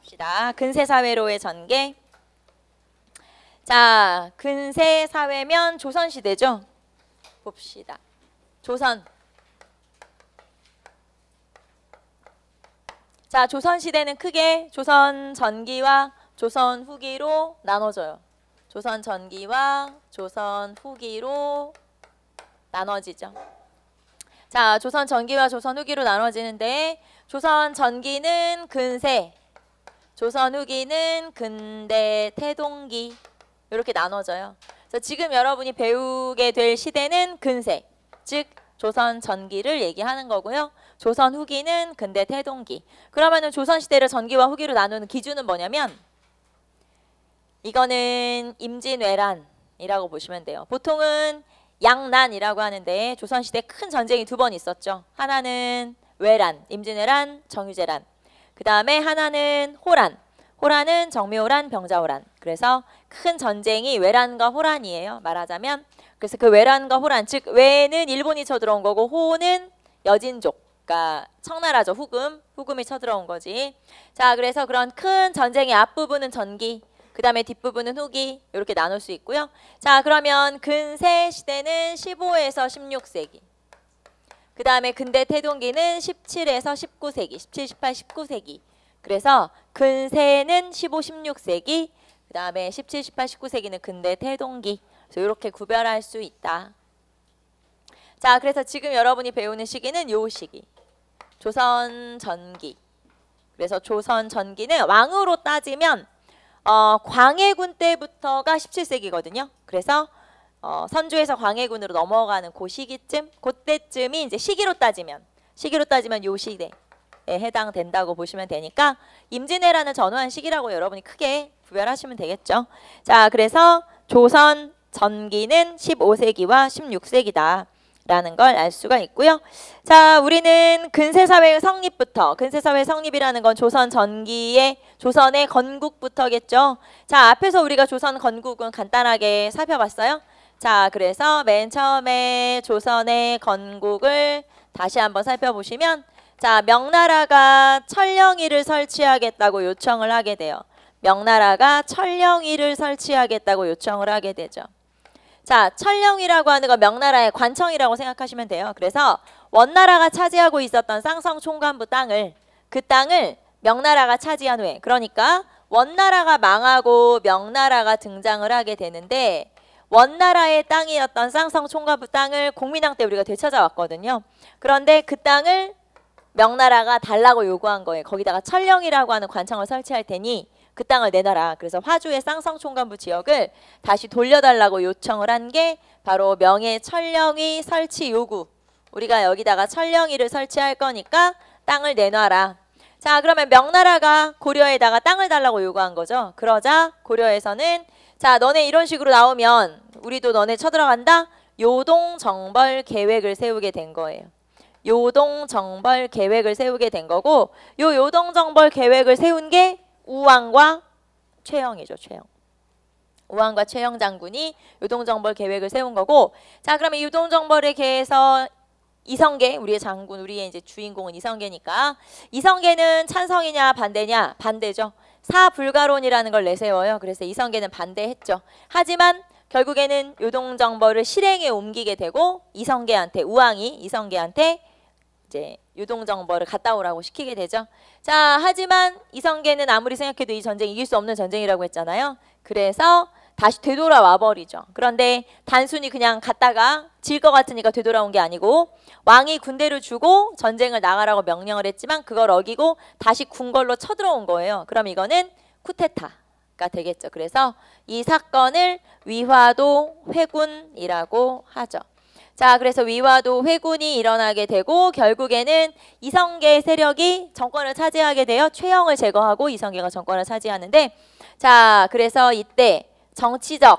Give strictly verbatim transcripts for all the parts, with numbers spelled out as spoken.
봅시다. 근세사회로의 전개. 자, 근세사회면 조선시대죠. 봅시다. 조선. 자, 조선시대는 크게 조선 전기와 조선 후기로 나눠져요. 조선 전기와 조선 후기로 나눠지죠. 자, 조선 전기와 조선 후기로 나눠지는데 조선 전기는 근세, 조선 후기는 근대 태동기 이렇게 나눠져요. 그래서 지금 여러분이 배우게 될 시대는 근세, 즉 조선 전기를 얘기하는 거고요. 조선 후기는 근대 태동기. 그러면은 조선 시대를 전기와 후기로 나누는 기준은 뭐냐면 이거는 임진왜란이라고 보시면 돼요. 보통은 양난이라고 하는데 조선시대 큰 전쟁이 두 번 있었죠. 하나는 왜란, 임진왜란, 정유재란. 그 다음에 하나는 호란. 호란은 정묘호란, 병자호란. 그래서 큰 전쟁이 왜란과 호란이에요. 말하자면. 그래서 그 왜란과 호란, 즉 왜는 일본이 쳐들어온 거고 호는 여진족, 그러니까 청나라죠. 후금, 후금이 쳐들어온 거지. 자, 그래서 그런 큰 전쟁의 앞부분은 전기, 그 다음에 뒷부분은 후기 이렇게 나눌 수 있고요. 자, 그러면 근세 시대는 십오에서 십육 세기. 그 다음에 근대 태동기는 십칠에서 십구 세기. 십칠, 십팔, 십구 세기. 그래서 근세는 십오, 십육 세기. 그 다음에 십칠, 십팔, 십구 세기는 근대 태동기. 그래서 이렇게 구별할 수 있다. 자, 그래서 지금 여러분이 배우는 시기는 요 시기. 조선 전기. 그래서 조선 전기는 왕으로 따지면 어, 광해군 때부터가 십칠 세기거든요. 그래서 어, 선조에서 광해군으로 넘어가는 그 시기쯤, 그때쯤이 이제 시기로 따지면, 시기로 따지면 요 시대에 해당된다고 보시면 되니까 임진왜란을 전후한 시기라고 여러분이 크게 구별하시면 되겠죠. 자, 그래서 조선 전기는 십오 세기와 십육 세기다. 라는 걸 알 수가 있고요. 자, 우리는 근세사회의 성립부터, 근세사회 성립이라는 건 조선 전기의 조선의 건국부터겠죠. 자, 앞에서 우리가 조선 건국은 간단하게 살펴봤어요. 자, 그래서 맨 처음에 조선의 건국을 다시 한번 살펴보시면, 자, 명나라가 천령위를 설치하겠다고 요청을 하게 돼요. 명나라가 천령위를 설치하겠다고 요청을 하게 되죠. 자, 천령이라고 하는 건 명나라의 관청이라고 생각하시면 돼요. 그래서 원나라가 차지하고 있었던 쌍성 총관부 땅을, 그 땅을 명나라가 차지한 후에, 그러니까 원나라가 망하고 명나라가 등장을 하게 되는데 원나라의 땅이었던 쌍성 총관부 땅을 공민왕 때 우리가 되찾아왔거든요. 그런데 그 땅을 명나라가 달라고 요구한 거예요. 거기다가 천령이라고 하는 관청을 설치할 테니 그 땅을 내놔라. 그래서 화주의 쌍성 총관부 지역을 다시 돌려달라고 요청을 한 게 바로 명예 천령위 설치 요구. 우리가 여기다가 천령위를 설치할 거니까 땅을 내놔라. 자, 그러면 명나라가 고려에다가 땅을 달라고 요구한 거죠. 그러자 고려에서는 자, 너네 이런 식으로 나오면 우리도 너네 쳐들어간다. 요동정벌 계획을 세우게 된 거예요. 요동정벌 계획을 세우게 된 거고, 요 요동정벌 계획을 세운 게 우왕과 최영이죠. 최영. 우왕과 최영 장군이 요동정벌 계획을 세운 거고, 자, 그러면 요동정벌에 대해서 이성계, 우리의 장군, 우리의 이제 주인공은 이성계니까 이성계는 찬성이냐 반대냐? 반대죠. 사불가론이라는 걸 내세워요. 그래서 이성계는 반대했죠. 하지만 결국에는 요동정벌을 실행에 옮기게 되고 이성계한테, 우왕이 이성계한테 이제 요동정벌을 갔다 오라고 시키게 되죠. 자, 하지만 이성계는 아무리 생각해도 이 전쟁 이길 수 없는 전쟁이라고 했잖아요. 그래서 다시 되돌아와 버리죠. 그런데 단순히 그냥 갔다가 질 것 같으니까 되돌아온 게 아니고 왕이 군대를 주고 전쟁을 나가라고 명령을 했지만 그걸 어기고 다시 궁궐로 쳐들어온 거예요. 그럼 이거는 쿠데타가 되겠죠. 그래서 이 사건을 위화도 회군이라고 하죠. 자, 그래서 위화도 회군이 일어나게 되고 결국에는 이성계 세력이 정권을 차지하게 되어 최영을 제거하고 이성계가 정권을 차지하는데, 자, 그래서 이때 정치적,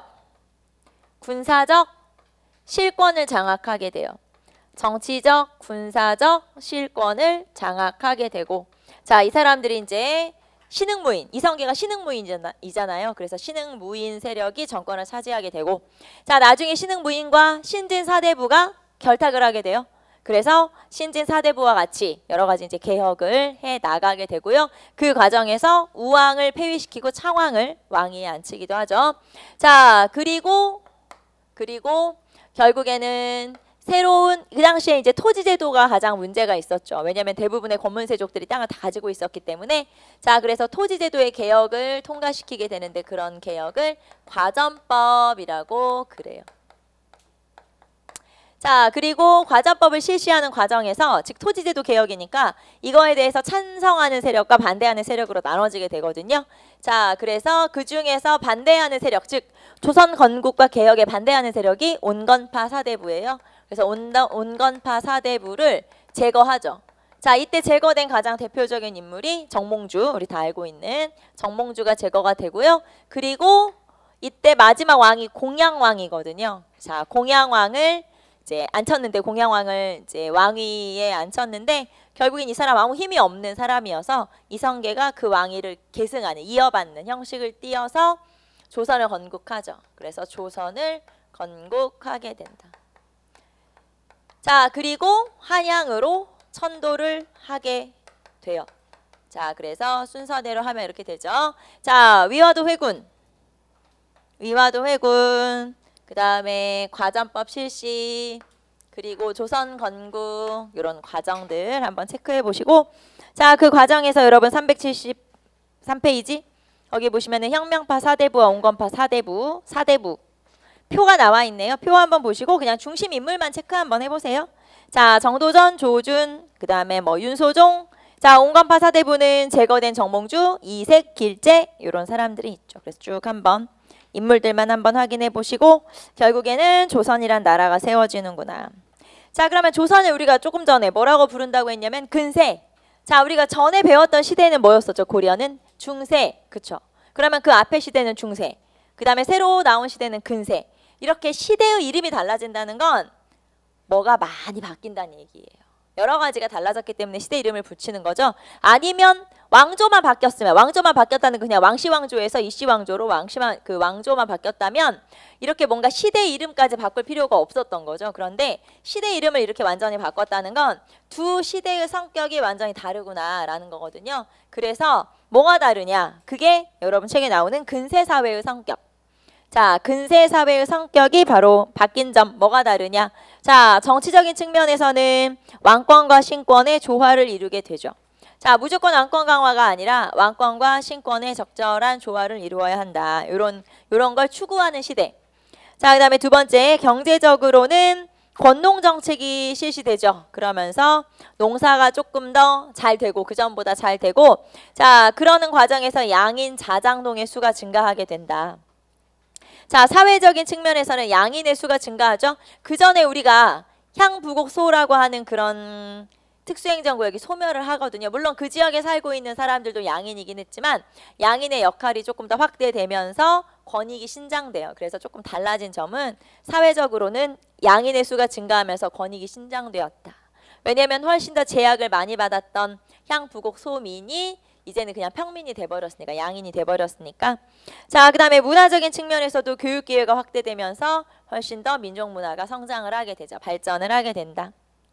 군사적 실권을 장악하게 돼요. 정치적, 군사적 실권을 장악하게 되고, 자, 이 사람들이 이제 신흥무인, 이성계가 신흥무인이잖아요. 그래서 신흥무인 세력이 정권을 차지하게 되고, 자, 나중에 신흥무인과 신진 사대부가 결탁을 하게 돼요. 그래서 신진 사대부와 같이 여러 가지 이제 개혁을 해 나가게 되고요. 그 과정에서 우왕을 폐위시키고 창왕을 왕위에 앉히기도 하죠. 자, 그리고 그리고 결국에는 새로운 그 당시에 이제 토지 제도가 가장 문제가 있었죠. 왜냐하면 대부분의 권문세족들이 땅을 다 가지고 있었기 때문에 자 그래서 토지 제도의 개혁을 통과시키게 되는데 그런 개혁을 과전법이라고 그래요. 자 그리고 과전법을 실시하는 과정에서 즉 토지제도 개혁이니까 이거에 대해서 찬성하는 세력과 반대하는 세력으로 나눠지게 되거든요. 자 그래서 그 중에서 반대하는 세력 즉 조선 건국과 개혁에 반대하는 세력이 온건파 사대부예요. 그래서 온다, 온건파 사대부를 제거하죠. 자 이때 제거된 가장 대표적인 인물이 정몽주 우리 다 알고 있는 정몽주가 제거가 되고요. 그리고 이때 마지막 왕이 공양왕이거든요. 자 공양왕을 이제 앉혔는데 공양왕을 이제 왕위에 앉혔는데 결국엔 이 사람 아무 힘이 없는 사람이어서 이성계가 그 왕위를 계승하는 이어받는 형식을 띄어서 조선을 건국하죠. 그래서 조선을 건국하게 된다. 자 그리고 한양으로 천도를 하게 돼요. 자 그래서 순서대로 하면 이렇게 되죠. 자 위화도 회군 위화도 회군 그 다음에 과전법 실시 그리고 조선 건국 이런 과정들 한번 체크해 보시고 자 그 과정에서 여러분 삼백칠십삼 페이지 거기 보시면은 혁명파 사대부와 온건파 사대부 사대부 표가 나와 있네요. 표 한번 보시고 그냥 중심 인물만 체크 한번 해보세요. 자 정도전 조준 그 다음에 뭐 윤소종 자 온건파 사대부는 제거된 정몽주 이색 길재 이런 사람들이 있죠. 그래서 쭉 한번 인물들만 한번 확인해 보시고 결국에는 조선이란 나라가 세워지는구나. 자 그러면 조선을 우리가 조금 전에 뭐라고 부른다고 했냐면 근세. 자 우리가 전에 배웠던 시대는 뭐였었죠? 고려는 중세. 그쵸? 그러면 그 앞에 시대는 중세. 그 다음에 새로 나온 시대는 근세. 이렇게 시대의 이름이 달라진다는 건 뭐가 많이 바뀐다는 얘기예요. 여러 가지가 달라졌기 때문에 시대 이름을 붙이는 거죠. 아니면 왕조만 바뀌었으면 왕조만 바뀌었다는 그냥 왕시왕조에서 이씨왕조로 왕시만 그 왕조만 바뀌었다면 이렇게 뭔가 시대 이름까지 바꿀 필요가 없었던 거죠. 그런데 시대 이름을 이렇게 완전히 바꿨다는 건 두 시대의 성격이 완전히 다르구나라는 거거든요. 그래서 뭐가 다르냐? 그게 여러분 책에 나오는 근세 사회의 성격. 자, 근세 사회의 성격이 바로 바뀐 점 뭐가 다르냐? 자, 정치적인 측면에서는 왕권과 신권의 조화를 이루게 되죠. 자, 무조건 왕권 강화가 아니라 왕권과 신권의 적절한 조화를 이루어야 한다. 이런 이런 걸 추구하는 시대. 자, 그다음에 두 번째 경제적으로는 권농 정책이 실시되죠. 그러면서 농사가 조금 더 잘 되고 그 전보다 잘 되고 자, 그러는 과정에서 양인 자장농의 수가 증가하게 된다. 자, 사회적인 측면에서는 양인의 수가 증가하죠. 그 전에 우리가 향부곡소라고 하는 그런 특수행정구역이 소멸을 하거든요. 물론 그 지역에 살고 있는 사람들도 양인이긴 했지만 양인의 역할이 조금 더 확대되면서 권익이 신장돼요. 그래서 조금 달라진 점은 사회적으로는 양인의 수가 증가하면서 권익이 신장되었다. 왜냐하면 훨씬 더 제약을 많이 받았던 향부곡소민이 이제는 그냥 평민이 돼버렸으니까 양인이 돼버렸으니까 자 그 다음에 문화적인 측면에서도 교육기회가 확대되면서 훨씬 더 민족문화가 성장을 하게 되죠. 발전을 하게 된다.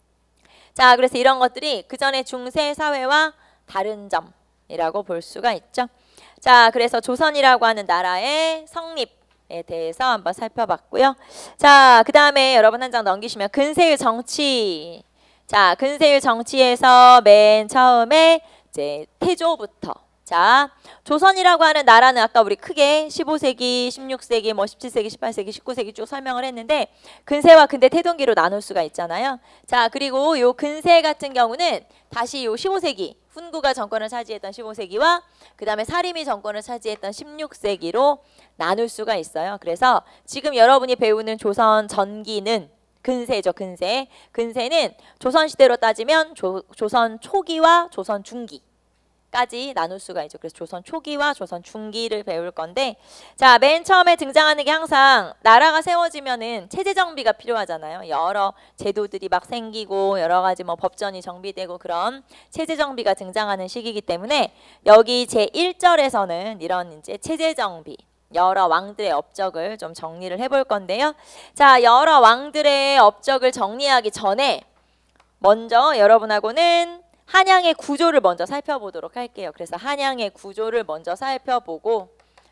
자 그래서 이런 것들이 그 전에 중세 사회와 다른 점이라고 볼 수가 있죠. 자 그래서 조선이라고 하는 나라의 성립에 대해서 한번 살펴봤고요. 자 그 다음에 여러분 한 장 넘기시면 근세의 정치. 자 근세의 정치에서 맨 처음에 이제 태조부터 자 조선이라고 하는 나라는 아까 우리 크게 십오 세기, 십육 세기, 뭐 십칠 세기, 십팔 세기, 십구 세기 쭉 설명을 했는데 근세와 근대 태동기로 나눌 수가 있잖아요. 자 그리고 요 근세 같은 경우는 다시 요 십오 세기 훈구가 정권을 차지했던 십오 세기와 그 다음에 사림이 정권을 차지했던 십육 세기로 나눌 수가 있어요. 그래서 지금 여러분이 배우는 조선 전기는 근세죠. 근세. 근세는 조선시대로 따지면 조, 조선 초기와 조선 중기까지 나눌 수가 있죠. 그래서 조선 초기와 조선 중기를 배울 건데 자, 맨 처음에 등장하는 게 항상 나라가 세워지면은 체제 정비가 필요하잖아요. 여러 제도들이 막 생기고 여러 가지 뭐 법전이 정비되고 그런 체제 정비가 등장하는 시기이기 때문에 여기 제일 절에서는 이런 이제 체제 정비 여러 왕들의 업적을 좀 정리를 해볼 건데요. 자, 여러 왕들의 업적을 정리하기 전에 먼저 여러분하고는 한양의 구조를 먼저 살펴보도록 할게요. 그래서 한양의 구조를 먼저 살펴보고,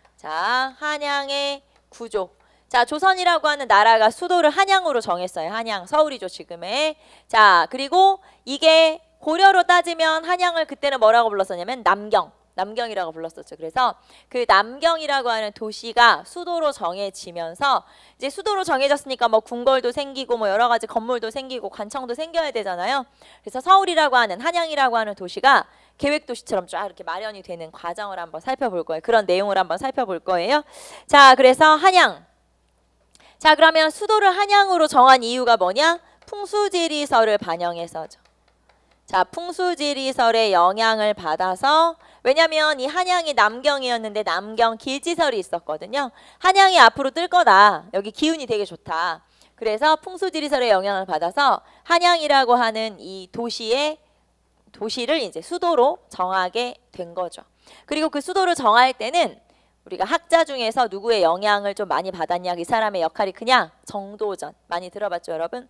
자, 한양의 구조. 자, 조선이라고 하는 나라가 수도를 한양으로 정했어요. 한양, 서울이죠, 지금의. 자, 그리고 이게 고려로 따지면 한양을 그때는 뭐라고 불렀었냐면 남경, 남경이라고 불렀었죠. 그래서 그 남경이라고 하는 도시가 수도로 정해지면서 이제 수도로 정해졌으니까 뭐 궁궐도 생기고 뭐 여러 가지 건물도 생기고 관청도 생겨야 되잖아요. 그래서 서울이라고 하는, 한양이라고 하는 도시가 계획도시처럼 쫙 이렇게 마련이 되는 과정을 한번 살펴볼 거예요. 그런 내용을 한번 살펴볼 거예요. 자, 그래서 한양. 자, 그러면 수도를 한양으로 정한 이유가 뭐냐? 풍수지리설을 반영해서죠. 자, 풍수지리설의 영향을 받아서, 왜냐면 이 한양이 남경이었는데 남경 길지설이 있었거든요. 한양이 앞으로 뜰 거다. 여기 기운이 되게 좋다. 그래서 풍수지리설의 영향을 받아서 한양이라고 하는 이 도시의 도시를 이제 수도로 정하게 된 거죠. 그리고 그 수도를 정할 때는 우리가 학자 중에서 누구의 영향을 좀 많이 받았냐, 이 사람의 역할이 크냐? 정도전. 많이 들어봤죠, 여러분?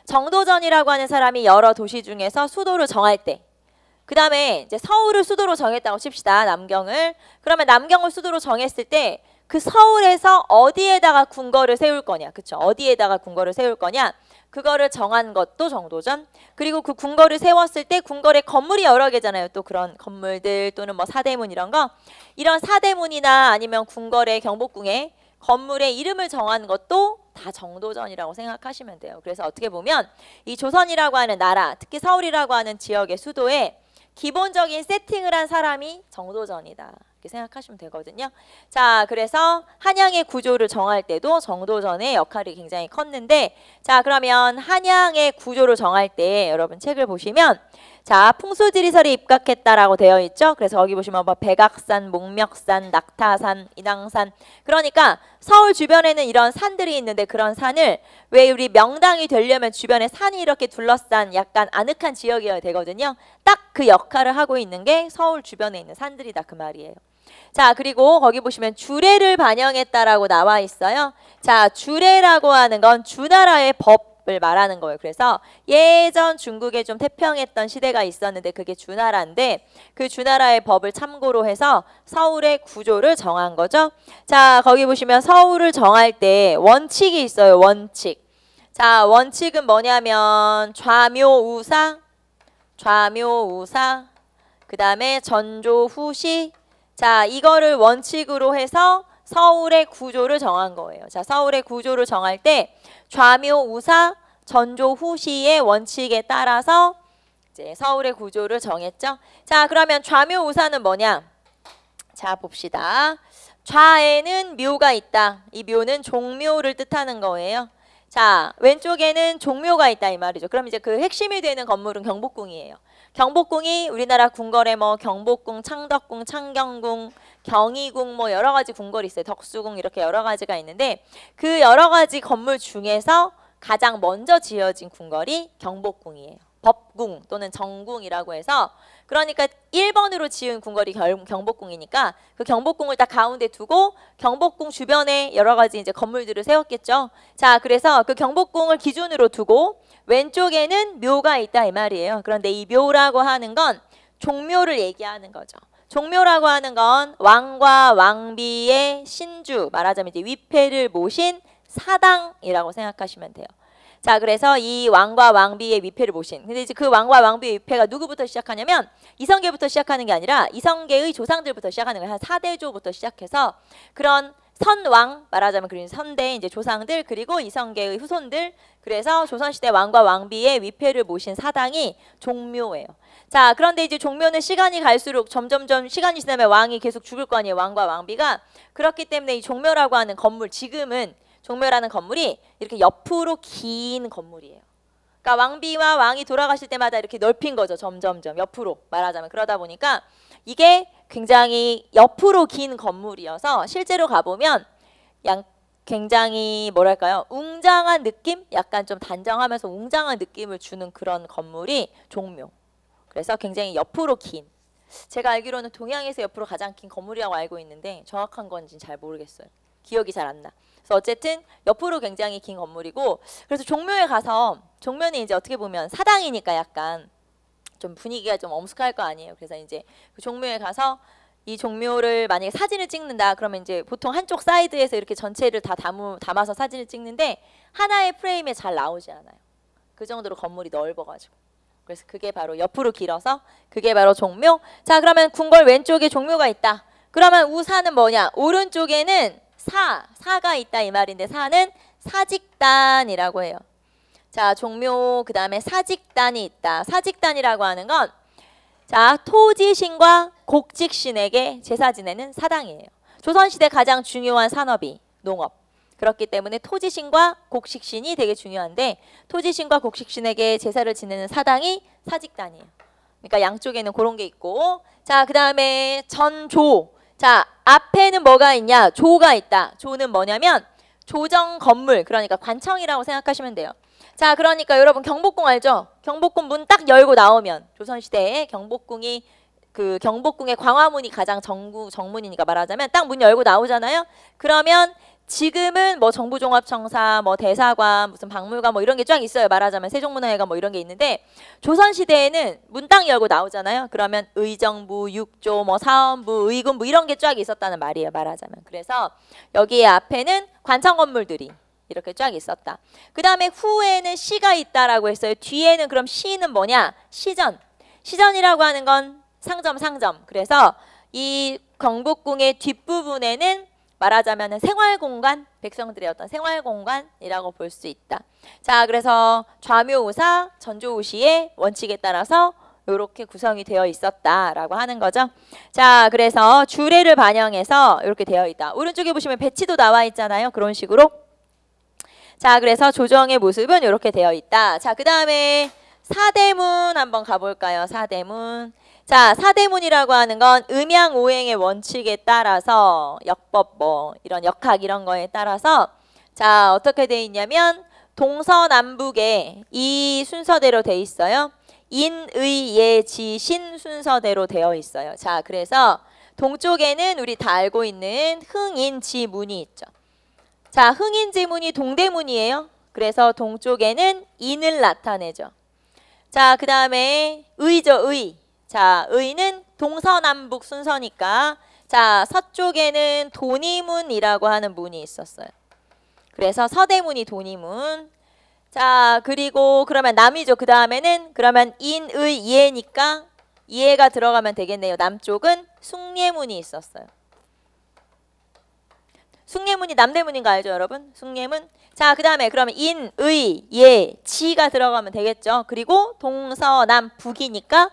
정도전이라고 하는 사람이 여러 도시 중에서 수도를 정할 때, 그 다음에 이제 서울을 수도로 정했다고 칩시다, 남경을. 그러면 남경을 수도로 정했을 때 그 서울에서 어디에다가 궁궐을 세울 거냐, 그쵸? 어디에다가 궁궐을 세울 거냐, 그거를 정한 것도 정도전. 그리고 그 궁궐을 세웠을 때 궁궐에 건물이 여러 개잖아요. 또 그런 건물들 또는 뭐 사대문 이런 거, 이런 사대문이나 아니면 궁궐의 경복궁의 건물의 이름을 정한 것도 다 정도전이라고 생각하시면 돼요. 그래서 어떻게 보면 이 조선이라고 하는 나라, 특히 서울이라고 하는 지역의 수도에 기본적인 세팅을 한 사람이 정도전이다, 이렇게 생각하시면 되거든요. 자, 그래서 한양의 구조를 정할 때도 정도전의 역할이 굉장히 컸는데, 자, 그러면 한양의 구조를 정할 때 여러분 책을 보시면, 자, 풍수지리설이 입각했다라고 되어 있죠. 그래서 거기 보시면 뭐 백악산, 목멱산, 낙타산, 인왕산, 그러니까 서울 주변에는 이런 산들이 있는데, 그런 산을 왜 우리 명당이 되려면 주변에 산이 이렇게 둘러싼 약간 아늑한 지역이어야 되거든요. 딱 그 역할을 하고 있는 게 서울 주변에 있는 산들이다, 그 말이에요. 자, 그리고 거기 보시면 주례를 반영했다라고 나와 있어요. 자, 주례라고 하는 건 주나라의 법을 말하는 거예요. 그래서 예전 중국에 좀 태평했던 시대가 있었는데 그게 주나라인데, 그 주나라의 법을 참고로 해서 서울의 구조를 정한 거죠. 자, 거기 보시면 서울을 정할 때 원칙이 있어요. 원칙. 자, 원칙은 뭐냐면 좌묘우사, 좌묘우사, 그 다음에 전조후시. 자, 이거를 원칙으로 해서 서울의 구조를 정한 거예요. 자, 서울의 구조를 정할 때 좌묘우사, 전조후시의 원칙에 따라서 이제 서울의 구조를 정했죠. 자, 그러면 좌묘우사는 뭐냐? 자, 봅시다. 좌에는 묘가 있다. 이 묘는 종묘를 뜻하는 거예요. 자, 왼쪽에는 종묘가 있다, 이 말이죠. 그럼 이제 그 핵심이 되는 건물은 경복궁이에요. 경복궁이 우리나라 궁궐에 뭐 경복궁, 창덕궁, 창경궁, 경희궁 뭐 여러 가지 궁궐이 있어요. 덕수궁 이렇게 여러 가지가 있는데, 그 여러 가지 건물 중에서 가장 먼저 지어진 궁궐이 경복궁이에요. 법궁 또는 정궁이라고 해서, 그러니까 일 번으로 지은 궁궐이 경복궁이니까 그 경복궁을 딱 가운데 두고 경복궁 주변에 여러 가지 이제 건물들을 세웠겠죠. 자, 그래서 그 경복궁을 기준으로 두고 왼쪽에는 묘가 있다, 이 말이에요. 그런데 이 묘라고 하는 건 종묘를 얘기하는 거죠. 종묘라고 하는 건 왕과 왕비의 신주, 말하자면 이제 위패를 모신 사당이라고 생각하시면 돼요. 자, 그래서 이 왕과 왕비의 위패를 모신, 근데 이제 그 왕과 왕비의 위패가 누구부터 시작하냐면 이성계부터 시작하는 게 아니라 이성계의 조상들부터 시작하는 거예요. 한 사대조부터 시작해서 그런 선왕, 말하자면 그런 선대 이제 조상들, 그리고 이성계의 후손들, 그래서 조선시대 왕과 왕비의 위패를 모신 사당이 종묘예요. 자, 그런데 이제 종묘는 시간이 갈수록 점점점 시간이 지나면 왕이 계속 죽을 거 아니에요, 왕과 왕비가. 그렇기 때문에 이 종묘라고 하는 건물, 지금은 종묘라는 건물이 이렇게 옆으로 긴 건물이에요. 그러니까 왕비와 왕이 돌아가실 때마다 이렇게 넓힌 거죠. 점점점 옆으로, 말하자면. 그러다 보니까 이게 굉장히 옆으로 긴 건물이어서 실제로 가보면 양 굉장히 뭐랄까요, 웅장한 느낌? 약간 좀 단정하면서 웅장한 느낌을 주는 그런 건물이 종묘. 그래서 굉장히 옆으로 긴, 제가 알기로는 동양에서 옆으로 가장 긴 건물이라고 알고 있는데 정확한 건지는 잘 모르겠어요. 기억이 잘 안 나. 그래서 어쨌든 옆으로 굉장히 긴 건물이고, 그래서 종묘에 가서, 종묘는 이제 어떻게 보면 사당이니까 약간 좀 분위기가 좀 엄숙할 거 아니에요. 그래서 이제 그 종묘에 가서 이 종묘를 만약에 사진을 찍는다 그러면 이제 보통 한쪽 사이드에서 이렇게 전체를 다 담우, 담아서 사진을 찍는데 하나의 프레임에 잘 나오지 않아요. 그 정도로 건물이 넓어가지고. 그래서 그게 바로 옆으로 길어서 그게 바로 종묘. 자, 그러면 궁궐 왼쪽에 종묘가 있다. 그러면 우사는 뭐냐? 오른쪽에는 사, 사가 있다 이 말인데 사는 사직단이라고 해요. 자, 종묘 그 다음에 사직단이 있다. 사직단이라고 하는 건 자, 토지신과 곡직신에게 제사 지내는 사당이에요. 조선시대 가장 중요한 산업이 농업. 그렇기 때문에 토지신과 곡식신이 되게 중요한데 토지신과 곡식신에게 제사를 지내는 사당이 사직단이에요. 그러니까 양쪽에는 그런 게 있고 자, 그 다음에 전조. 자, 앞에는 뭐가 있냐? 조가 있다. 조는 뭐냐면 조정 건물, 그러니까 관청이라고 생각하시면 돼요. 자, 그러니까 여러분 경복궁 알죠? 경복궁 문 딱 열고 나오면 조선시대에 경복궁이 그 경복궁의 광화문이 가장 정구, 정문이니까 말하자면 딱 문 열고 나오잖아요. 그러면 지금은 뭐 정부종합청사, 뭐 대사관, 무슨 박물관 뭐 이런 게 쫙 있어요. 말하자면 세종문화회관 뭐 이런 게 있는데 조선시대에는 문 딱 열고 나오잖아요. 그러면 의정부, 육조, 뭐 사원부, 의군부 이런 게 쫙 있었다는 말이에요. 말하자면. 그래서 여기에 앞에는 관청 건물들이 이렇게 쫙 있었다. 그 다음에 후에는 시가 있다라고 했어요. 뒤에는 그럼 시는 뭐냐? 시전. 시전이라고 하는 건 상점, 상점. 그래서 이 경복궁의 뒷부분에는 말하자면 생활공간, 백성들의 어떤 생활공간이라고 볼 수 있다. 자, 그래서 좌묘우사, 전조우시의 원칙에 따라서 이렇게 구성이 되어 있었다라고 하는 거죠. 자, 그래서 주례를 반영해서 이렇게 되어 있다. 오른쪽에 보시면 배치도 나와 있잖아요. 그런 식으로. 자, 그래서 조정의 모습은 이렇게 되어 있다. 자, 그 다음에 사대문 한번 가볼까요? 사대문. 자, 사대문이라고 하는 건 음양오행의 원칙에 따라서 역법 뭐 이런 역학 이런 거에 따라서 자, 어떻게 돼 있냐면 동서남북에 이 순서대로 돼 있어요. 인의예지신 순서대로 되어 있어요. 자, 그래서 동쪽에는 우리 다 알고 있는 흥인지문이 있죠. 자, 흥인지문이 동대문이에요. 그래서 동쪽에는 인을 나타내죠. 자, 그 다음에 의죠, 의. 자, 의는 동서남북 순서니까 자, 서쪽에는 도니문이라고 하는 문이 있었어요. 그래서 서대문이 도니문. 자, 그리고 그러면 남이죠. 그 다음에는 그러면 인의 예니까 예가 들어가면 되겠네요. 남쪽은 숭례문이 있었어요. 숭례문이 남대문인 거 알죠, 여러분? 숭례문. 자, 그 다음에 그러면 인, 의, 예, 지가 들어가면 되겠죠. 그리고 동서남 북이니까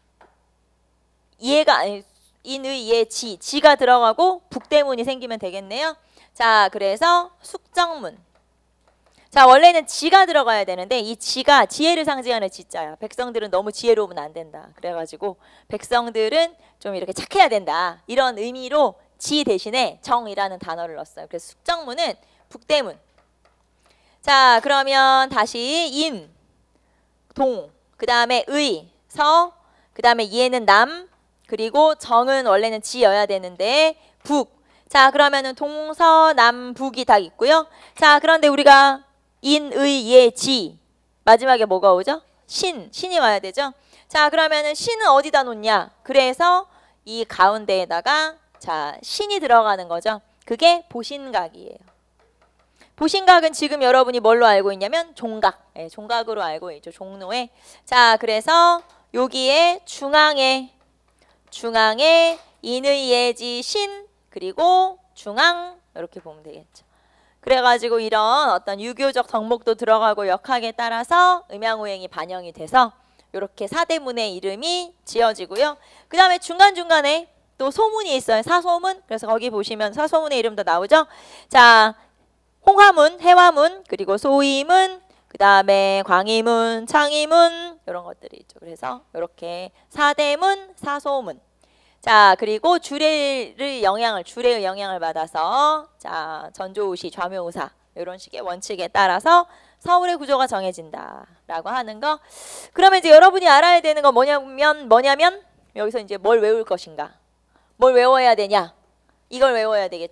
예가 아니, 인, 의, 예, 지, 지가 들어가고 북대문이 생기면 되겠네요. 자, 그래서 숙정문. 자, 원래는 지가 들어가야 되는데 이 지가 지혜를 상징하는 지자야. 백성들은 너무 지혜로우면 안 된다. 그래가지고 백성들은 좀 이렇게 착해야 된다. 이런 의미로 지 대신에 정이라는 단어를 넣었어요. 그래서 숙정문은 북대문. 자, 그러면 다시 인, 동, 그 다음에 의, 서, 그 다음에 예는 남, 그리고 정은 원래는 지여야 되는데 북. 자, 그러면은 동서남북이 다 있고요. 자, 그런데 우리가 인, 의, 예, 지 마지막에 뭐가 오죠? 신, 신이 와야 되죠. 자, 그러면은 신은 어디다 놓냐? 그래서 이 가운데에다가 자, 신이 들어가는 거죠. 그게 보신각이에요. 보신각은 지금 여러분이 뭘로 알고 있냐면 종각, 네, 종각으로 알고 있죠. 종로에. 자, 그래서 여기에 중앙에 중앙에 인의, 예지, 신 그리고 중앙 이렇게 보면 되겠죠. 그래가지고 이런 어떤 유교적 덕목도 들어가고 역학에 따라서 음양오행이 반영이 돼서 이렇게 사대문의 이름이 지어지고요. 그 다음에 중간중간에 또 소문이 있어요. 사소문. 그래서 거기 보시면 사소문의 이름도 나오죠. 자, 홍화문, 해화문, 그리고 소이문, 그 다음에 광희문, 창희문 이런 것들이 있죠. 그래서 이렇게 사대문, 사소문. 자, 그리고 주례를 영향을 주례의 영향을 받아서 자, 전조우시, 좌묘우사 이런 식의 원칙에 따라서 서울의 구조가 정해진다라고 하는 거. 그러면 이제 여러분이 알아야 되는 건 뭐냐면 뭐냐면 여기서 이제 뭘 외울 것인가? 뭘 외워야 되냐? 이걸 외워야 되겠죠.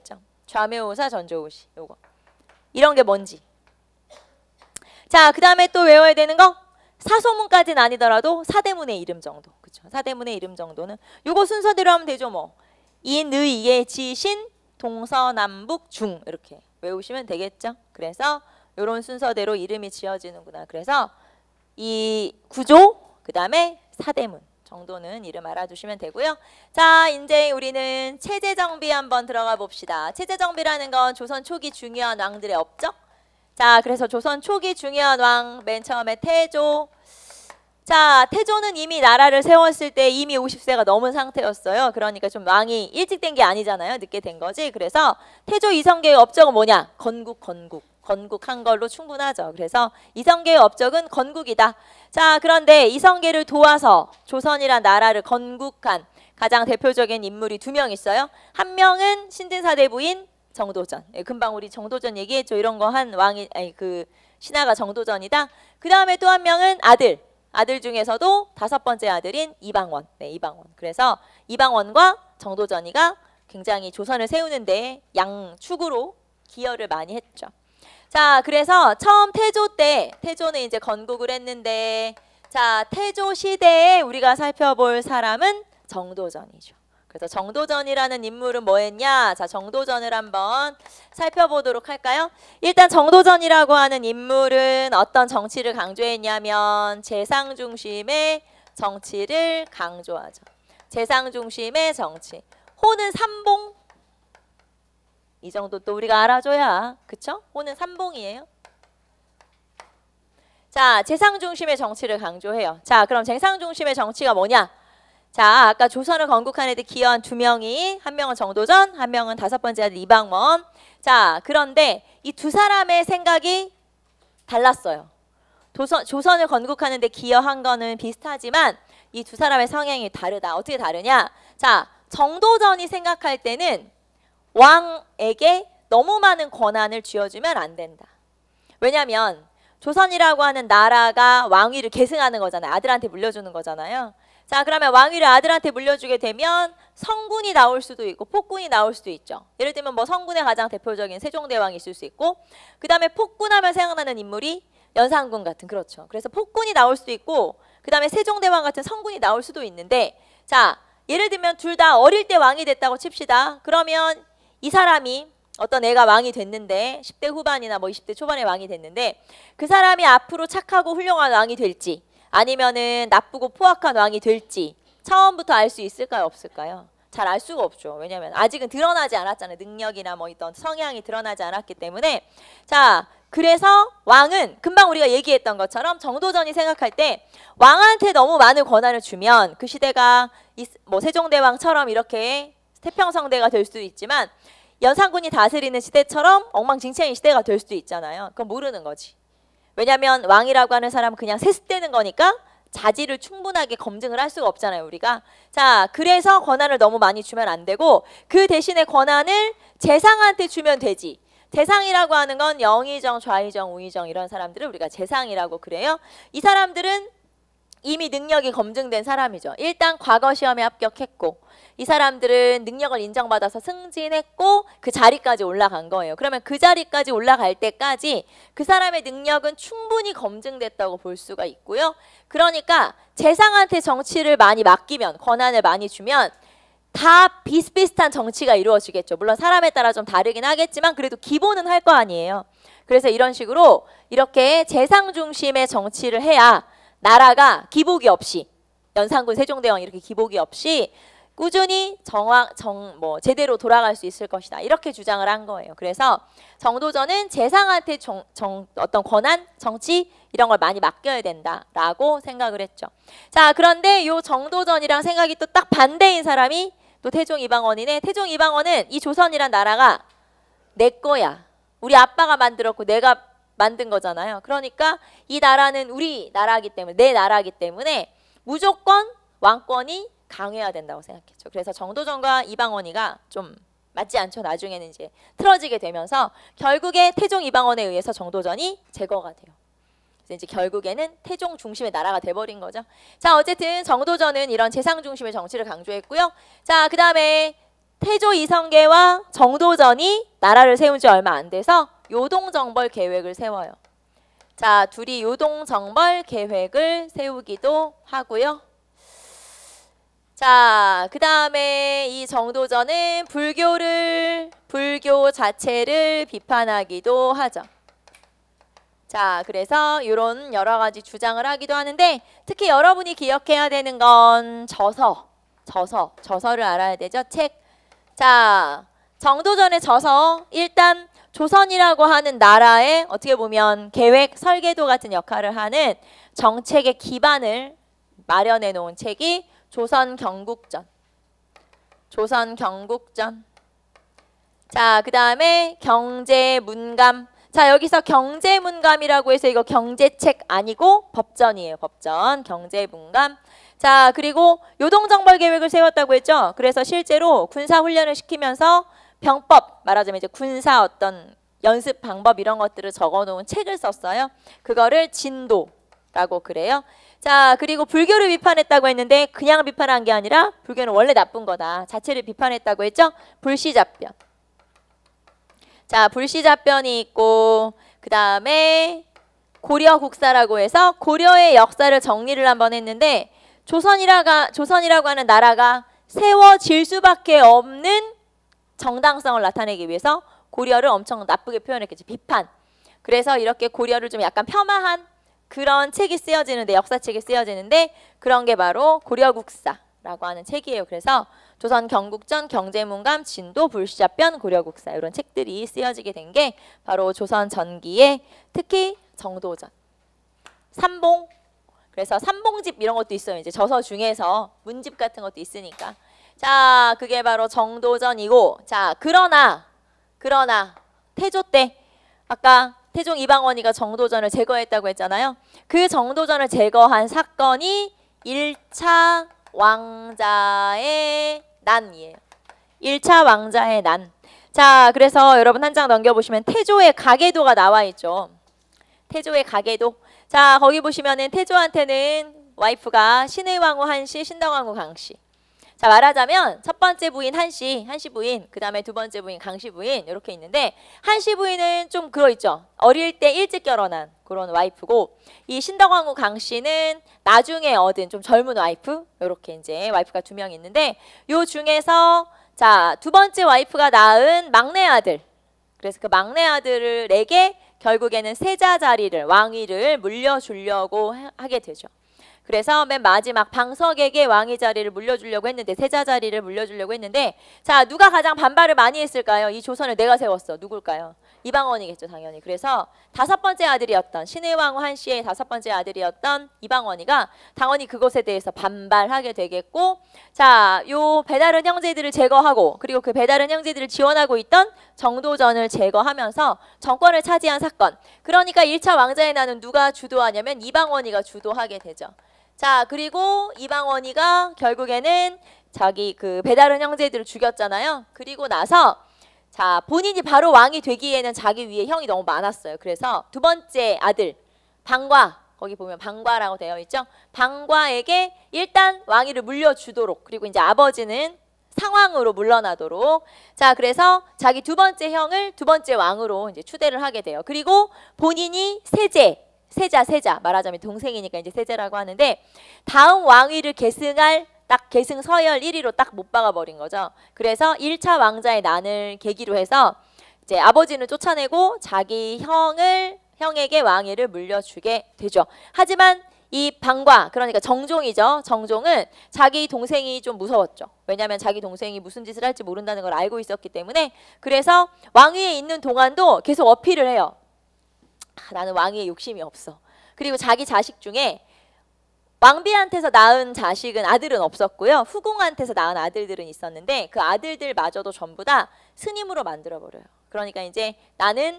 좌묘우사 전조우시. 요거. 이런 게 뭔지. 자, 그 다음에 또 외워야 되는 거 사소문까지는 아니더라도 사대문의 이름 정도. 그쵸? 사대문의 이름 정도는 요거 순서대로 하면 되죠. 뭐 인, 의, 예, 지, 신, 동서남북, 중 이렇게 외우시면 되겠죠. 그래서 요런 순서대로 이름이 지어지는구나. 그래서 이 구조 그 다음에 사대문 정도는 이름 알아두시면 되고요. 자, 이제 우리는 체제정비 한번 들어가 봅시다. 체제정비라는 건 조선 초기 중요한 왕들의 업적. 자, 그래서 조선 초기 중요한 왕 맨 처음에 태조. 자, 태조는 이미 나라를 세웠을 때 이미 오십 세가 넘은 상태였어요. 그러니까 좀 왕이 일찍 된 게 아니잖아요. 늦게 된 거지. 그래서 태조 이성계의 업적은 뭐냐? 건국, 건국. 건국한 걸로 충분하죠. 그래서 이성계의 업적은 건국이다. 자, 그런데 이성계를 도와서 조선이란 나라를 건국한 가장 대표적인 인물이 두 명 있어요. 한 명은 신진사대 부인 정도전. 예, 금방 우리 정도전 얘기했죠. 이런 거 한 왕이 아니 그 신하가 정도전이다. 그 다음에 또 한 명은 아들. 아들 중에서도 다섯 번째 아들인 이방원. 네, 이방원. 그래서 이방원과 정도전이가 굉장히 조선을 세우는데 양축으로 기여를 많이 했죠. 자, 그래서 처음 태조 때 태조는 이제 건국을 했는데 자, 태조 시대에 우리가 살펴볼 사람은 정도전이죠. 그래서 정도전이라는 인물은 뭐 했냐? 자, 정도전을 한번 살펴보도록 할까요? 일단 정도전이라고 하는 인물은 어떤 정치를 강조했냐면 재상 중심의 정치를 강조하죠. 재상 중심의 정치. 호는 삼봉. 이 정도 또 우리가 알아줘야, 그쵸? 호는 삼봉이에요. 자, 재상 중심의 정치를 강조해요. 자, 그럼 재상 중심의 정치가 뭐냐? 자, 아까 조선을 건국한 애들 기여한 두 명이, 한 명은 정도전, 한 명은 다섯 번째 아들 이방원. 자, 그런데 이 두 사람의 생각이 달랐어요. 조선, 조선을 건국하는데 기여한 거는 비슷하지만 이 두 사람의 성향이 다르다. 어떻게 다르냐? 자, 정도전이 생각할 때는 왕에게 너무 많은 권한을 쥐어주면 안 된다. 왜냐하면 조선이라고 하는 나라가 왕위를 계승하는 거잖아요. 아들한테 물려주는 거잖아요. 자, 그러면 왕위를 아들한테 물려주게 되면 성군이 나올 수도 있고 폭군이 나올 수도 있죠. 예를 들면 뭐 성군의 가장 대표적인 세종대왕이 있을 수 있고 그 다음에 폭군하면 생각나는 인물이 연산군 같은, 그렇죠. 그래서 폭군이 나올 수도 있고 그 다음에 세종대왕 같은 성군이 나올 수도 있는데, 자, 예를 들면 둘 다 어릴 때 왕이 됐다고 칩시다. 그러면 이 사람이 어떤 애가 왕이 됐는데 십 대 후반이나 뭐 이십 대 초반에 왕이 됐는데 그 사람이 앞으로 착하고 훌륭한 왕이 될지 아니면은 나쁘고 포악한 왕이 될지 처음부터 알 수 있을까요? 없을까요? 잘 알 수가 없죠. 왜냐하면 아직은 드러나지 않았잖아요. 능력이나 뭐 있던 성향이 드러나지 않았기 때문에. 자, 그래서 왕은 금방 우리가 얘기했던 것처럼 정도전이 생각할 때 왕한테 너무 많은 권한을 주면 그 시대가 뭐 세종대왕처럼 이렇게 태평성대가 될 수도 있지만 연산군이 다스리는 시대처럼 엉망진창인 시대가 될 수도 있잖아요. 그건 모르는 거지. 왜냐하면 왕이라고 하는 사람은 그냥 세습되는 거니까 자질을 충분하게 검증을 할 수가 없잖아요, 우리가. 자, 그래서 권한을 너무 많이 주면 안 되고 그 대신에 권한을 재상한테 주면 되지. 재상이라고 하는 건 영의정, 좌의정, 우의정 이런 사람들을 우리가 재상이라고 그래요. 이 사람들은 이미 능력이 검증된 사람이죠. 일단 과거 시험에 합격했고 이 사람들은 능력을 인정받아서 승진했고 그 자리까지 올라간 거예요. 그러면 그 자리까지 올라갈 때까지 그 사람의 능력은 충분히 검증됐다고 볼 수가 있고요. 그러니까 재상한테 정치를 많이 맡기면, 권한을 많이 주면 다 비슷비슷한 정치가 이루어지겠죠. 물론 사람에 따라 좀 다르긴 하겠지만 그래도 기본은 할 거 아니에요. 그래서 이런 식으로 이렇게 재상 중심의 정치를 해야 나라가 기복이 없이, 연산군, 세종대왕 이렇게 기복이 없이 꾸준히 정화, 정, 뭐 제대로 돌아갈 수 있을 것이다. 이렇게 주장을 한 거예요. 그래서 정도전은 재상한테 정, 정, 어떤 권한, 정치 이런 걸 많이 맡겨야 된다라고 생각을 했죠. 자, 그런데 요 정도전이랑 생각이 또 딱 반대인 사람이 또 태종 이방원이네. 태종 이방원은 이 조선이란 나라가 내 거야. 우리 아빠가 만들었고 내가 만든 거잖아요. 그러니까 이 나라는 우리 나라이기 때문에, 내 나라이기 때문에 무조건 왕권이 강해야 된다고 생각했죠. 그래서 정도전과 이방원이가 좀 맞지 않죠. 나중에는 이제 틀어지게 되면서 결국에 태종 이방원에 의해서 정도전이 제거가 돼요. 그래서 이제 결국에는 태종 중심의 나라가 돼버린 거죠. 자, 어쨌든 정도전은 이런 재상 중심의 정치를 강조했고요. 자, 그 다음에 태조 이성계와 정도전이 나라를 세운 지 얼마 안 돼서 요동정벌 계획을 세워요. 자, 둘이 요동정벌 계획을 세우기도 하고요. 자, 그 다음에 이 정도전은 불교를, 불교 자체를 비판하기도 하죠. 자, 그래서 이런 여러 가지 주장을 하기도 하는데 특히 여러분이 기억해야 되는 건 저서, 저서, 저서를 알아야 되죠. 책. 자, 정도전의 저서, 일단 조선이라고 하는 나라의 어떻게 보면 계획, 설계도 같은 역할을 하는 정책의 기반을 마련해 놓은 책이 조선 경국전. 조선 경국전. 자, 그 다음에 경제문감. 자, 여기서 경제문감이라고 해서 이거 경제책 아니고 법전이에요. 법전. 경제문감. 자, 그리고 요동정벌 계획을 세웠다고 했죠. 그래서 실제로 군사훈련을 시키면서 병법, 말하자면 이제 군사 어떤 연습 방법 이런 것들을 적어놓은 책을 썼어요. 그거를 진도라고 그래요. 자, 그리고 불교를 비판했다고 했는데 그냥 비판한 게 아니라 불교는 원래 나쁜 거다. 자체를 비판했다고 했죠. 불시잡변. 자, 불시잡변이 있고 그 다음에 고려국사라고 해서 고려의 역사를 정리를 한번 했는데 조선이라가, 조선이라고 하는 나라가 세워질 수밖에 없는 정당성을 나타내기 위해서 고려를 엄청 나쁘게 표현했겠지. 비판. 그래서 이렇게 고려를 좀 약간 폄하한 그런 책이 쓰여지는데, 역사책이 쓰여지는데 그런 게 바로 고려국사라고 하는 책이에요. 그래서 조선 경국전, 경제문감, 진도, 불시잡변, 고려국사 이런 책들이 쓰여지게 된 게 바로 조선 전기에 특히 정도전, 삼봉. 그래서 삼봉집 이런 것도 있어요. 이제 저서 중에서 문집 같은 것도 있으니까. 자, 그게 바로 정도전이고, 자, 그러나 그러나 태조 때 아까 태종 이방원이가 정도전을 제거했다고 했잖아요. 그 정도전을 제거한 사건이 일 차 왕자의 난이에요. 일 차 왕자의 난. 자, 그래서 여러분 한 장 넘겨보시면 태조의 가계도가 나와 있죠. 태조의 가계도. 자, 거기 보시면은 태조한테는 와이프가 신의왕후 한씨, 신덕왕후 강씨. 자, 말하자면 첫 번째 부인 한씨, 한씨 부인, 그 다음에 두 번째 부인 강씨 부인 이렇게 있는데 한씨 부인은 좀 그러있죠. 어릴 때 일찍 결혼한 그런 와이프고 이 신덕왕후 강씨는 나중에 얻은 좀 젊은 와이프 이렇게 이제 와이프가 두 명 있는데 요 중에서 자, 두 번째 와이프가 낳은 막내 아들. 그래서 그 막내 아들에게 결국에는 세자 자리를, 왕위를 물려주려고 하게 되죠. 그래서 맨 마지막 방석에게 왕위 자리를 물려주려고 했는데, 세자 자리를 물려주려고 했는데, 자, 누가 가장 반발을 많이 했을까요? 이 조선을 내가 세웠어. 누굴까요? 이방원이겠죠, 당연히. 그래서 다섯 번째 아들이었던 신의왕후 한씨의 다섯 번째 아들이었던 이방원이가 당연히 그것에 대해서 반발하게 되겠고, 자, 요 배다른 형제들을 제거하고 그리고 그 배다른 형제들을 지원하고 있던 정도전을 제거하면서 정권을 차지한 사건. 그러니까 일 차 왕자의 난은 누가 주도하냐면 이방원이가 주도하게 되죠. 자, 그리고 이방원이가 결국에는 자기 그 배다른 형제들을 죽였잖아요. 그리고 나서 자, 본인이 바로 왕이 되기에는 자기 위에 형이 너무 많았어요. 그래서 두 번째 아들 방과, 거기 보면 방과라고 되어 있죠. 방과에게 일단 왕위를 물려주도록, 그리고 이제 아버지는 상왕으로 물러나도록. 자, 그래서 자기 두 번째 형을 두 번째 왕으로 이제 추대를 하게 돼요. 그리고 본인이 세제, 세자, 세자 말하자면 동생이니까 이제 세자라고 하는데 다음 왕위를 계승할 딱 계승 서열 일 위로 딱 못 박아버린 거죠. 그래서 일 차 왕자의 난을 계기로 해서 이제 아버지는 쫓아내고 자기 형을 형에게 왕위를 물려주게 되죠. 하지만 이 방과, 그러니까 정종이죠. 정종은 자기 동생이 좀 무서웠죠. 왜냐하면 자기 동생이 무슨 짓을 할지 모른다는 걸 알고 있었기 때문에. 그래서 왕위에 있는 동안도 계속 어필을 해요. 아, 나는 왕위에 욕심이 없어. 그리고 자기 자식 중에 왕비한테서 낳은 자식은 아들은 없었고요. 후궁한테서 낳은 아들들은 있었는데 그 아들들마저도 전부 다 스님으로 만들어버려요. 그러니까 이제 나는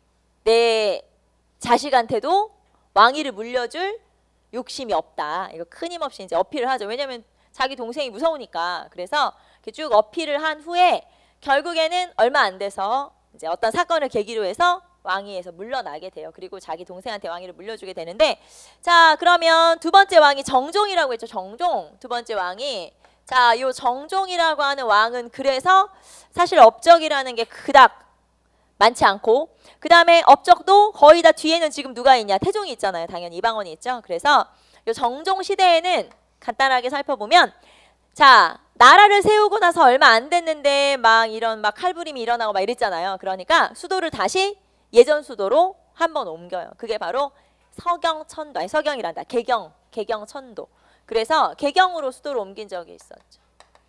내 자식한테도 왕위를 물려줄 욕심이 없다. 이거 끊임없이 이제 어필을 하죠. 왜냐하면 자기 동생이 무서우니까. 그래서 이렇게 쭉 어필을 한 후에 결국에는 얼마 안 돼서 이제 어떤 사건을 계기로 해서 왕위에서 물러나게 돼요. 그리고 자기 동생한테 왕위를 물려주게 되는데, 자, 그러면 두 번째 왕이 정종이라고 했죠. 정종. 두 번째 왕이 자, 요 정종이라고 하는 왕은 그래서 사실 업적이라는 게 그닥 많지 않고, 그 다음에 업적도 거의 다 뒤에는 지금 누가 있냐? 태종이 있잖아요. 당연히 이방원이 있죠. 그래서 요 정종 시대에는 간단하게 살펴보면, 자, 나라를 세우고 나서 얼마 안 됐는데 막 이런 막 칼부림이 일어나고 막 이랬잖아요. 그러니까 수도를 다시 예전 수도로 한번 옮겨요. 그게 바로 서경천도, 아니 서경이란다. 개경, 개경천도. 그래서 개경으로 수도를 옮긴 적이 있었죠.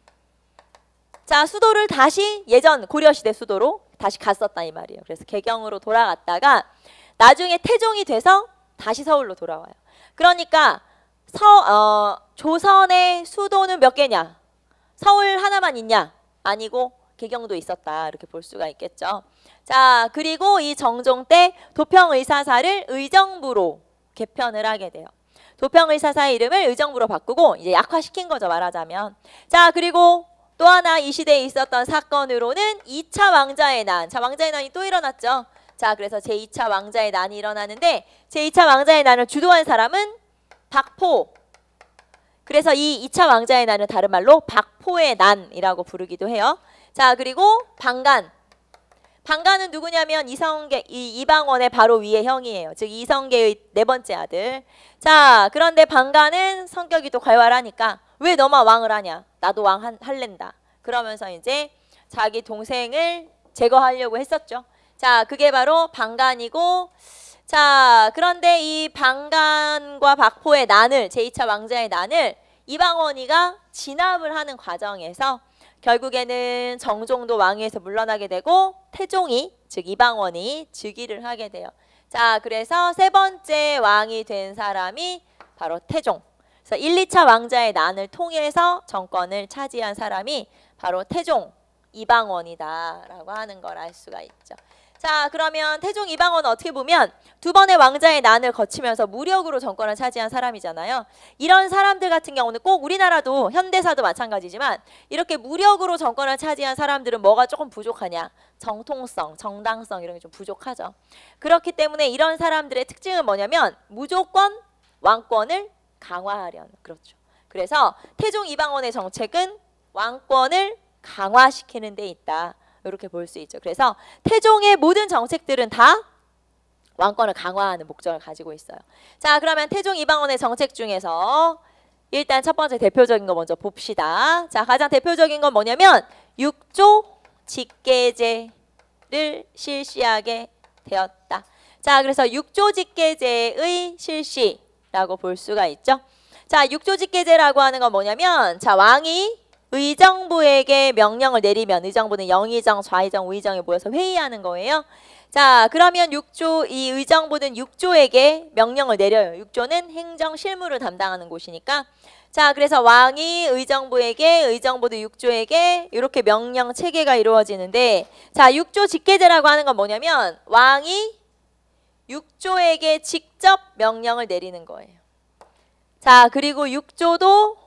자, 수도를 다시 예전 고려시대 수도로 다시 갔었다 이 말이에요. 그래서 개경으로 돌아갔다가 나중에 태종이 돼서 다시 서울로 돌아와요. 그러니까 서, 어, 조선의 수도는 몇 개냐? 서울 하나만 있냐? 아니고 개경도 있었다. 이렇게 볼 수가 있겠죠. 자, 그리고 이 정종 때 도평의사사를 의정부로 개편을 하게 돼요. 도평의사사의 이름을 의정부로 바꾸고 이제 약화시킨 거죠, 말하자면. 자, 그리고 또 하나 이 시대에 있었던 사건으로는 이 차 왕자의 난. 자, 왕자의 난이 또 일어났죠. 자, 그래서 제이 차 왕자의 난이 일어나는데 제이 차 왕자의 난을 주도한 사람은 박포. 그래서 이 이 차 왕자의 난은 다른 말로 박포의 난이라고 부르기도 해요. 자, 그리고 방간. 방간은 누구냐면 이성계, 이 이방원의 바로 위의 형이에요. 즉 이성계의 네 번째 아들. 자, 그런데 방간은 성격이 또 괄괄하니까 왜 너만 왕을 하냐? 나도 왕 한, 할랜다. 그러면서 이제 자기 동생을 제거하려고 했었죠. 자, 그게 바로 방간이고, 자, 그런데 이 방간과 박포의 난을, 제이 차 왕자의 난을 이방원이가 진압을 하는 과정에서 결국에는 정종도 왕위에서 물러나게 되고 태종이, 즉 이방원이 즉위를 하게 돼요. 자, 그래서 세 번째 왕이 된 사람이 바로 태종. 그래서 일, 이 차 왕자의 난을 통해서 정권을 차지한 사람이 바로 태종 이방원이다라고 하는 걸 알 수가 있죠. 자, 그러면 태종 이방원은 어떻게 보면 두 번의 왕자의 난을 거치면서 무력으로 정권을 차지한 사람이잖아요. 이런 사람들 같은 경우는 꼭 우리나라도 현대사도 마찬가지지만 이렇게 무력으로 정권을 차지한 사람들은 뭐가 조금 부족하냐? 정통성, 정당성 이런 게 좀 부족하죠. 그렇기 때문에 이런 사람들의 특징은 뭐냐면 무조건 왕권을 강화하려는, 그렇죠. 그래서 태종 이방원의 정책은 왕권을 강화시키는 데 있다. 이렇게 볼 수 있죠. 그래서 태종의 모든 정책들은 다 왕권을 강화하는 목적을 가지고 있어요. 자, 그러면 태종 이방원의 정책 중에서 일단 첫 번째 대표적인 거 먼저 봅시다. 자, 가장 대표적인 건 뭐냐면 육조 직계제를 실시하게 되었다. 자, 그래서 육조 직계제의 실시라고 볼 수가 있죠. 자, 육조 직계제라고 하는 건 뭐냐면, 자, 왕이 의정부에게 명령을 내리면, 의정부는 영의정, 좌의정, 우의정이 모여서 회의하는 거예요. 자, 그러면 육조, 이 의정부는 육조에게 명령을 내려요. 육조는 행정 실무를 담당하는 곳이니까. 자, 그래서 왕이 의정부에게, 의정부도 육조에게 이렇게 명령 체계가 이루어지는데, 자, 육조 직계제라고 하는 건 뭐냐면 왕이 육조에게 직접 명령을 내리는 거예요. 자, 그리고 육조도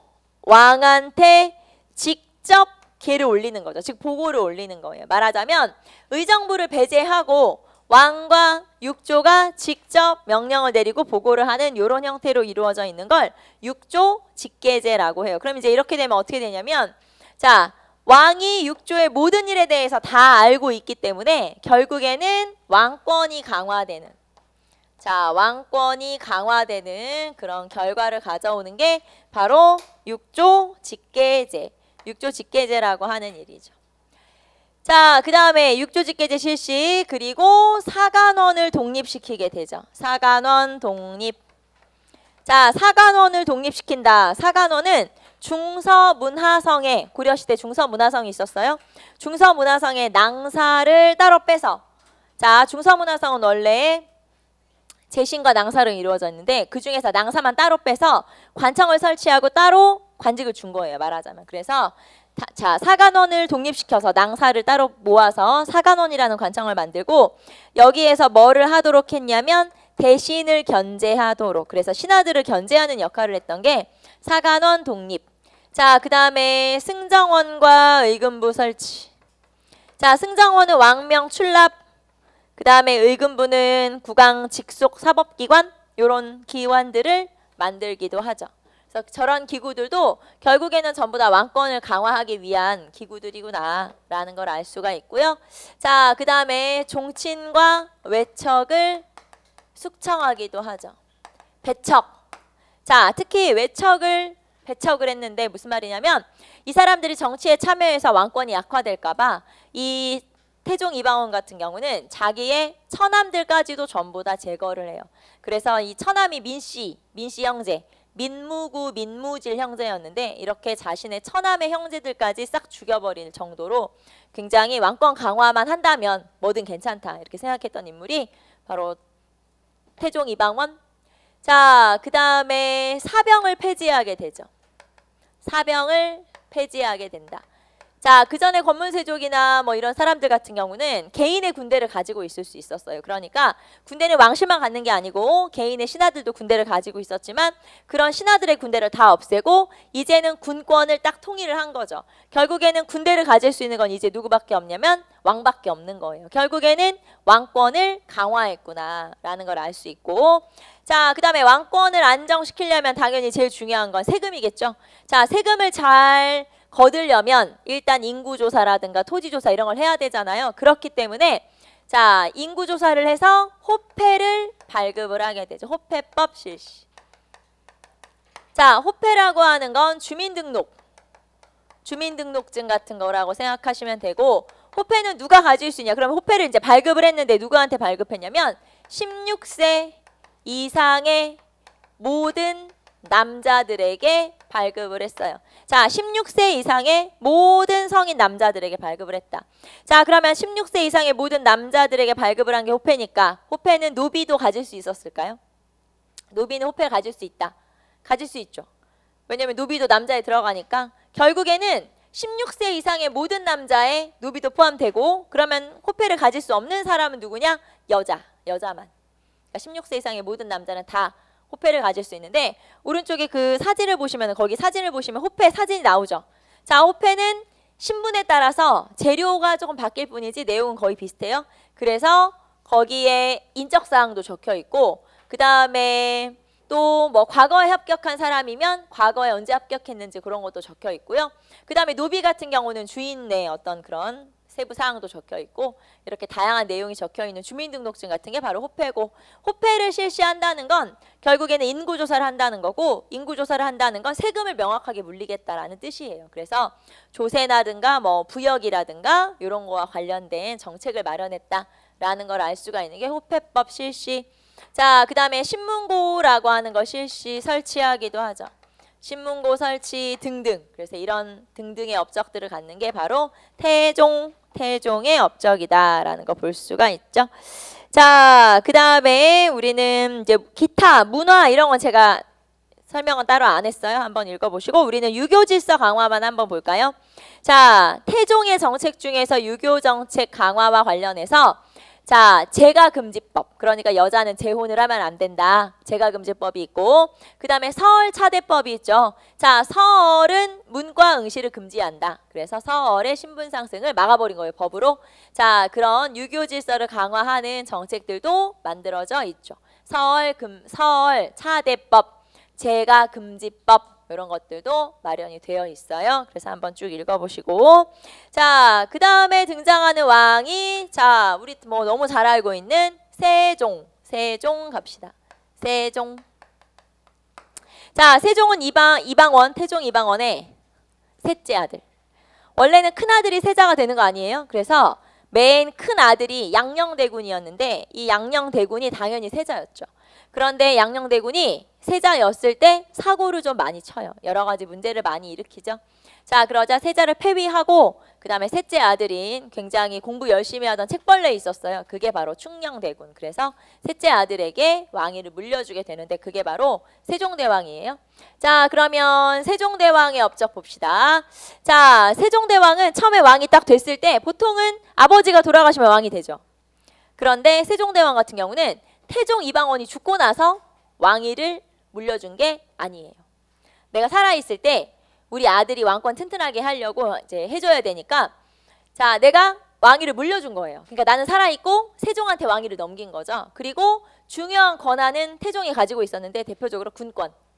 왕한테 직접 계를 올리는 거죠. 즉 보고를 올리는 거예요. 말하자면 의정부를 배제하고 왕과 육조가 직접 명령을 내리고 보고를 하는 이런 형태로 이루어져 있는 걸 육조 직계제라고 해요. 그럼 이제 이렇게 되면 어떻게 되냐면, 자, 왕이 육조의 모든 일에 대해서 다 알고 있기 때문에 결국에는 왕권이 강화되는, 자, 왕권이 강화되는 그런 결과를 가져오는 게 바로 육조 직계제, 육조 직계제라고 하는 일이죠. 자, 그 다음에 육조 직계제 실시, 그리고 사간원을 독립시키게 되죠. 사간원 독립. 자, 사간원을 독립시킨다. 사간원은 중서문화성에, 고려시대 중서문화성이 있었어요. 중서문화성의 낭사를 따로 빼서, 자, 중서문화성은 원래 재신과 낭사로 이루어졌는데 그 중에서 낭사만 따로 빼서 관청을 설치하고 따로 관직을 준 거예요. 말하자면. 그래서 다, 자, 사간원을 독립시켜서 낭사를 따로 모아서 사간원이라는 관청을 만들고 여기에서 뭐를 하도록 했냐면 대신을 견제하도록, 그래서 신하들을 견제하는 역할을 했던 게 사간원 독립. 자, 그 다음에 승정원과 의금부 설치. 자, 승정원은 왕명 출납, 그 다음에 의금부는 국왕 직속 사법기관, 이런 기관들을 만들기도 하죠. 그래서 저런 기구들도 결국에는 전부 다 왕권을 강화하기 위한 기구들이구나 라는 걸 알 수가 있고요. 자, 그 다음에 종친과 외척을 숙청하기도 하죠. 배척. 자, 특히 외척을 배척을 했는데 무슨 말이냐면 이 사람들이 정치에 참여해서 왕권이 약화될까 봐 이 태종 이방원 같은 경우는 자기의 처남들까지도 전부 다 제거를 해요. 그래서 이 처남이 민씨, 민씨 형제, 민무구, 민무질 형제였는데 이렇게 자신의 처남의 형제들까지 싹 죽여버릴 정도로 굉장히 왕권 강화만 한다면 뭐든 괜찮다 이렇게 생각했던 인물이 바로 태종 이방원. 자, 그 다음에 사병을 폐지하게 되죠. 사병을 폐지하게 된다. 자, 그 전에 권문세족이나 뭐 이런 사람들 같은 경우는 개인의 군대를 가지고 있을 수 있었어요. 그러니까 군대는 왕실만 갖는 게 아니고 개인의 신하들도 군대를 가지고 있었지만 그런 신하들의 군대를 다 없애고 이제는 군권을 딱 통일을 한 거죠. 결국에는 군대를 가질 수 있는 건 이제 누구밖에 없냐면 왕밖에 없는 거예요. 결국에는 왕권을 강화했구나 라는 걸 알 수 있고, 자, 그 다음에 왕권을 안정시키려면 당연히 제일 중요한 건 세금이겠죠. 자, 세금을 잘 거두려면 일단 인구조사라든가 토지조사 이런 걸 해야 되잖아요. 그렇기 때문에 자, 인구조사를 해서 호패를 발급을 하게 되죠. 호패법 실시. 자, 호패라고 하는 건 주민등록, 주민등록증 같은 거라고 생각하시면 되고, 호패는 누가 가질 수 있냐? 그러면 호패를 이제 발급을 했는데 누구한테 발급했냐면 십육 세 이상의 모든 남자들에게 발급을 했어요. 자, 십육 세 이상의 모든 성인 남자들에게 발급을 했다. 자, 그러면 십육 세 이상의 모든 남자들에게 발급을 한 게 호패니까 호패는 노비도 가질 수 있었을까요? 노비는 호패를 가질 수 있다. 가질 수 있죠. 왜냐면 노비도 남자에 들어가니까 결국에는 십육 세 이상의 모든 남자에 노비도 포함되고, 그러면 호패를 가질 수 없는 사람은 누구냐? 여자, 여자만. 그러니까 십육 세 이상의 모든 남자는 다 호패를 가질 수 있는데, 오른쪽에 그 사진을 보시면, 거기 사진을 보시면 호패 사진이 나오죠. 자, 호패는 신분에 따라서 재료가 조금 바뀔 뿐이지 내용은 거의 비슷해요. 그래서 거기에 인적사항도 적혀 있고, 그 다음에 또 뭐 과거에 합격한 사람이면 과거에 언제 합격했는지 그런 것도 적혀 있고요. 그 다음에 노비 같은 경우는 주인의 어떤 그런 세부 사항도 적혀 있고, 이렇게 다양한 내용이 적혀 있는 주민등록증 같은 게 바로 호패고, 호패를 실시한다는 건 결국에는 인구조사를 한다는 거고, 인구조사를 한다는 건 세금을 명확하게 물리겠다라는 뜻이에요. 그래서 조세나든가 뭐 부역이라든가 이런 거와 관련된 정책을 마련했다라는 걸 알 수가 있는 게 호패법 실시. 자, 그 다음에 신문고라고 하는 거 실시 설치하기도 하죠. 신문고 설치 등등. 그래서 이런 등등의 업적들을 갖는 게 바로 태종, 태종의 업적이다라는 거 볼 수가 있죠. 자, 그 다음에 우리는 이제 기타, 문화 이런 건 제가 설명은 따로 안 했어요. 한번 읽어보시고 우리는 유교 질서 강화만 한번 볼까요? 자, 태종의 정책 중에서 유교 정책 강화와 관련해서 자, 재가금지법. 그러니까 여자는 재혼을 하면 안 된다. 재가금지법이 있고, 그 다음에 서얼차대법이 있죠. 자, 서얼은 문과 응시를 금지한다. 그래서 서얼의 신분 상승을 막아버린 거예요, 법으로. 자, 그런 유교 질서를 강화하는 정책들도 만들어져 있죠. 서얼 금 서얼 차대법, 재가금지법 이런 것들도 마련이 되어 있어요. 그래서 한번 쭉 읽어보시고, 자, 그 다음에 등장하는 왕이, 자, 우리 뭐 너무 잘 알고 있는 세종, 세종 갑시다. 세종. 자, 세종은 이방 이방원, 태종 이방원의 셋째 아들. 원래는 큰 아들이 세자가 되는 거 아니에요? 그래서 맨 큰 아들이 양녕대군이었는데 이 양녕대군이 당연히 세자였죠. 그런데 양녕대군이 세자였을 때 사고를 좀 많이 쳐요. 여러 가지 문제를 많이 일으키죠. 자, 그러자 세자를 폐위하고 그 다음에 셋째 아들인 굉장히 공부 열심히 하던 책벌레 있었어요. 그게 바로 충녕대군. 그래서 셋째 아들에게 왕위를 물려주게 되는데 그게 바로 세종대왕이에요. 자, 그러면 세종대왕의 업적 봅시다. 자, 세종대왕은 처음에 왕이 딱 됐을 때 보통은 아버지가 돌아가시면 왕이 되죠. 그런데 세종대왕 같은 경우는 태종 이방원이 죽고 나서 왕위를 물려준 게 아니에요. 내가 살아있을 때 우리 아들이 왕권 튼튼하게 하려고 이제 해줘야 되니까, 자, 내가 왕위를 물려준 거예요. 그러니까 나는 살아있고 세종한테 왕위를 넘긴 거죠. 그리고 중요한 권한은 태종이 가지고 있었는데 대표적으로 군권.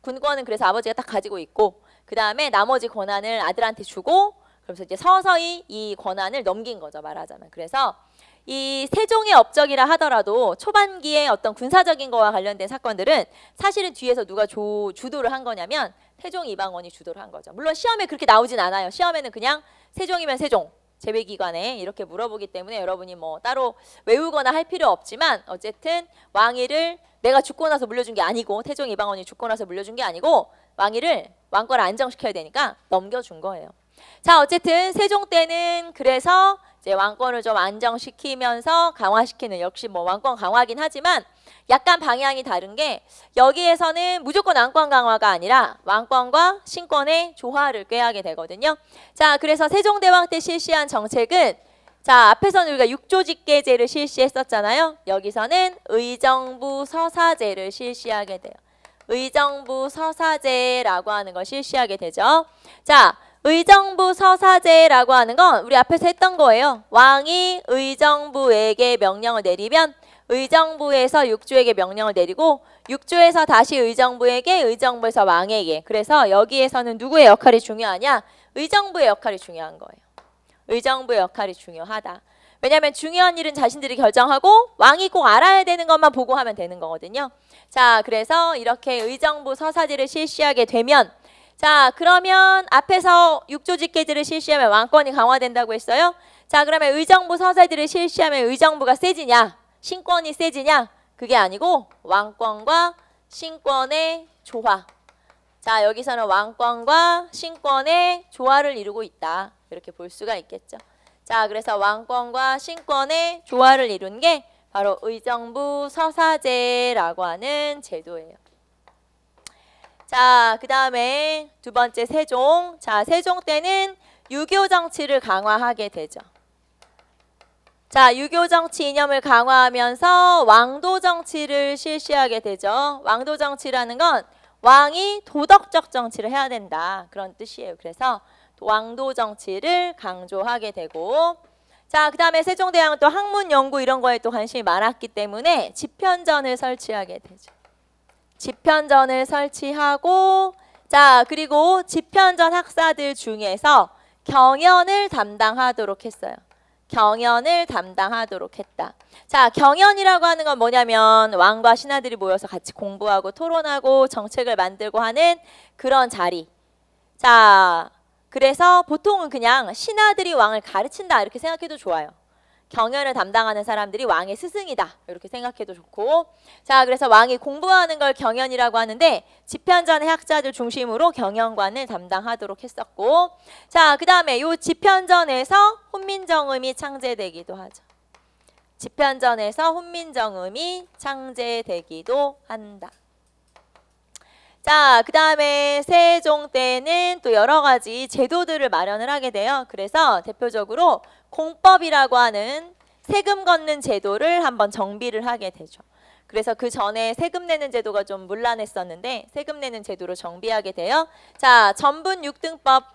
군권은 그래서 아버지가 딱 가지고 있고 그 다음에 나머지 권한을 아들한테 주고 그래서 이제 서서히 이 권한을 넘긴 거죠. 말하자면. 그래서 이 세종의 업적이라 하더라도 초반기에 어떤 군사적인 거와 관련된 사건들은 사실은 뒤에서 누가 조, 주도를 한 거냐면 태종 이방원이 주도를 한 거죠. 물론 시험에 그렇게 나오진 않아요. 시험에는 그냥 세종이면 세종, 재배기관에 이렇게 물어보기 때문에 여러분이 뭐 따로 외우거나 할 필요 없지만 어쨌든 왕위를 내가 죽고 나서 물려준 게 아니고 태종 이방원이 죽고 나서 물려준 게 아니고 왕위를 왕권을 안정시켜야 되니까 넘겨준 거예요. 자, 어쨌든 세종 때는 그래서 이제 왕권을 좀 안정시키면서 강화시키는 역시 뭐 왕권 강화긴 하지만 약간 방향이 다른 게 여기에서는 무조건 왕권 강화가 아니라 왕권과 신권의 조화를 꾀하게 되거든요. 자, 그래서 세종대왕 때 실시한 정책은 자, 앞에서는 우리가 육조직계제를 실시했었잖아요. 여기서는 의정부 서사제를 실시하게 돼요. 의정부 서사제라고 하는 걸 실시하게 되죠. 자, 의정부 서사제라고 하는 건 우리 앞에서 했던 거예요. 왕이 의정부에게 명령을 내리면 의정부에서 육조에게 명령을 내리고 육조에서 다시 의정부에게, 의정부에서 왕에게. 그래서 여기에서는 누구의 역할이 중요하냐? 의정부의 역할이 중요한 거예요. 의정부의 역할이 중요하다. 왜냐하면 중요한 일은 자신들이 결정하고 왕이 꼭 알아야 되는 것만 보고하면 되는 거거든요. 자, 그래서 이렇게 의정부 서사제를 실시하게 되면 자, 그러면 앞에서 육조직계제를 실시하면 왕권이 강화된다고 했어요. 자, 그러면 의정부 서사제를 실시하면 의정부가 세지냐? 신권이 세지냐? 그게 아니고 왕권과 신권의 조화. 자, 여기서는 왕권과 신권의 조화를 이루고 있다. 이렇게 볼 수가 있겠죠. 자, 그래서 왕권과 신권의 조화를 이룬 게 바로 의정부 서사제라고 하는 제도예요. 자, 그 다음에 두 번째 세종. 자, 세종 때는 유교 정치를 강화하게 되죠. 자, 유교 정치 이념을 강화하면서 왕도 정치를 실시하게 되죠. 왕도 정치라는 건 왕이 도덕적 정치를 해야 된다. 그런 뜻이에요. 그래서 왕도 정치를 강조하게 되고 자, 그 다음에 세종대왕은 또 학문 연구 이런 거에 또 관심이 많았기 때문에 집현전을 설치하게 되죠. 집현전을 설치하고 자, 그리고 집현전 학사들 중에서 경연을 담당하도록 했어요. 경연을 담당하도록 했다. 자, 경연이라고 하는 건 뭐냐면 왕과 신하들이 모여서 같이 공부하고 토론하고 정책을 만들고 하는 그런 자리. 자, 그래서 보통은 그냥 신하들이 왕을 가르친다 이렇게 생각해도 좋아요. 경연을 담당하는 사람들이 왕의 스승이다 이렇게 생각해도 좋고 자, 그래서 왕이 공부하는 걸 경연이라고 하는데 집현전의 학자들 중심으로 경연관을 담당하도록 했었고 자, 그 다음에 요 집현전에서 훈민정음이 창제되기도 하죠. 집현전에서 훈민정음이 창제되기도 한다. 자, 그 다음에 세종 때는 또 여러 가지 제도들을 마련을 하게 돼요. 그래서 대표적으로 공법이라고 하는 세금 걷는 제도를 한번 정비를 하게 되죠. 그래서 그 전에 세금 내는 제도가 좀 문란했었는데 세금 내는 제도로 정비하게 돼요. 자, 전분 육등법,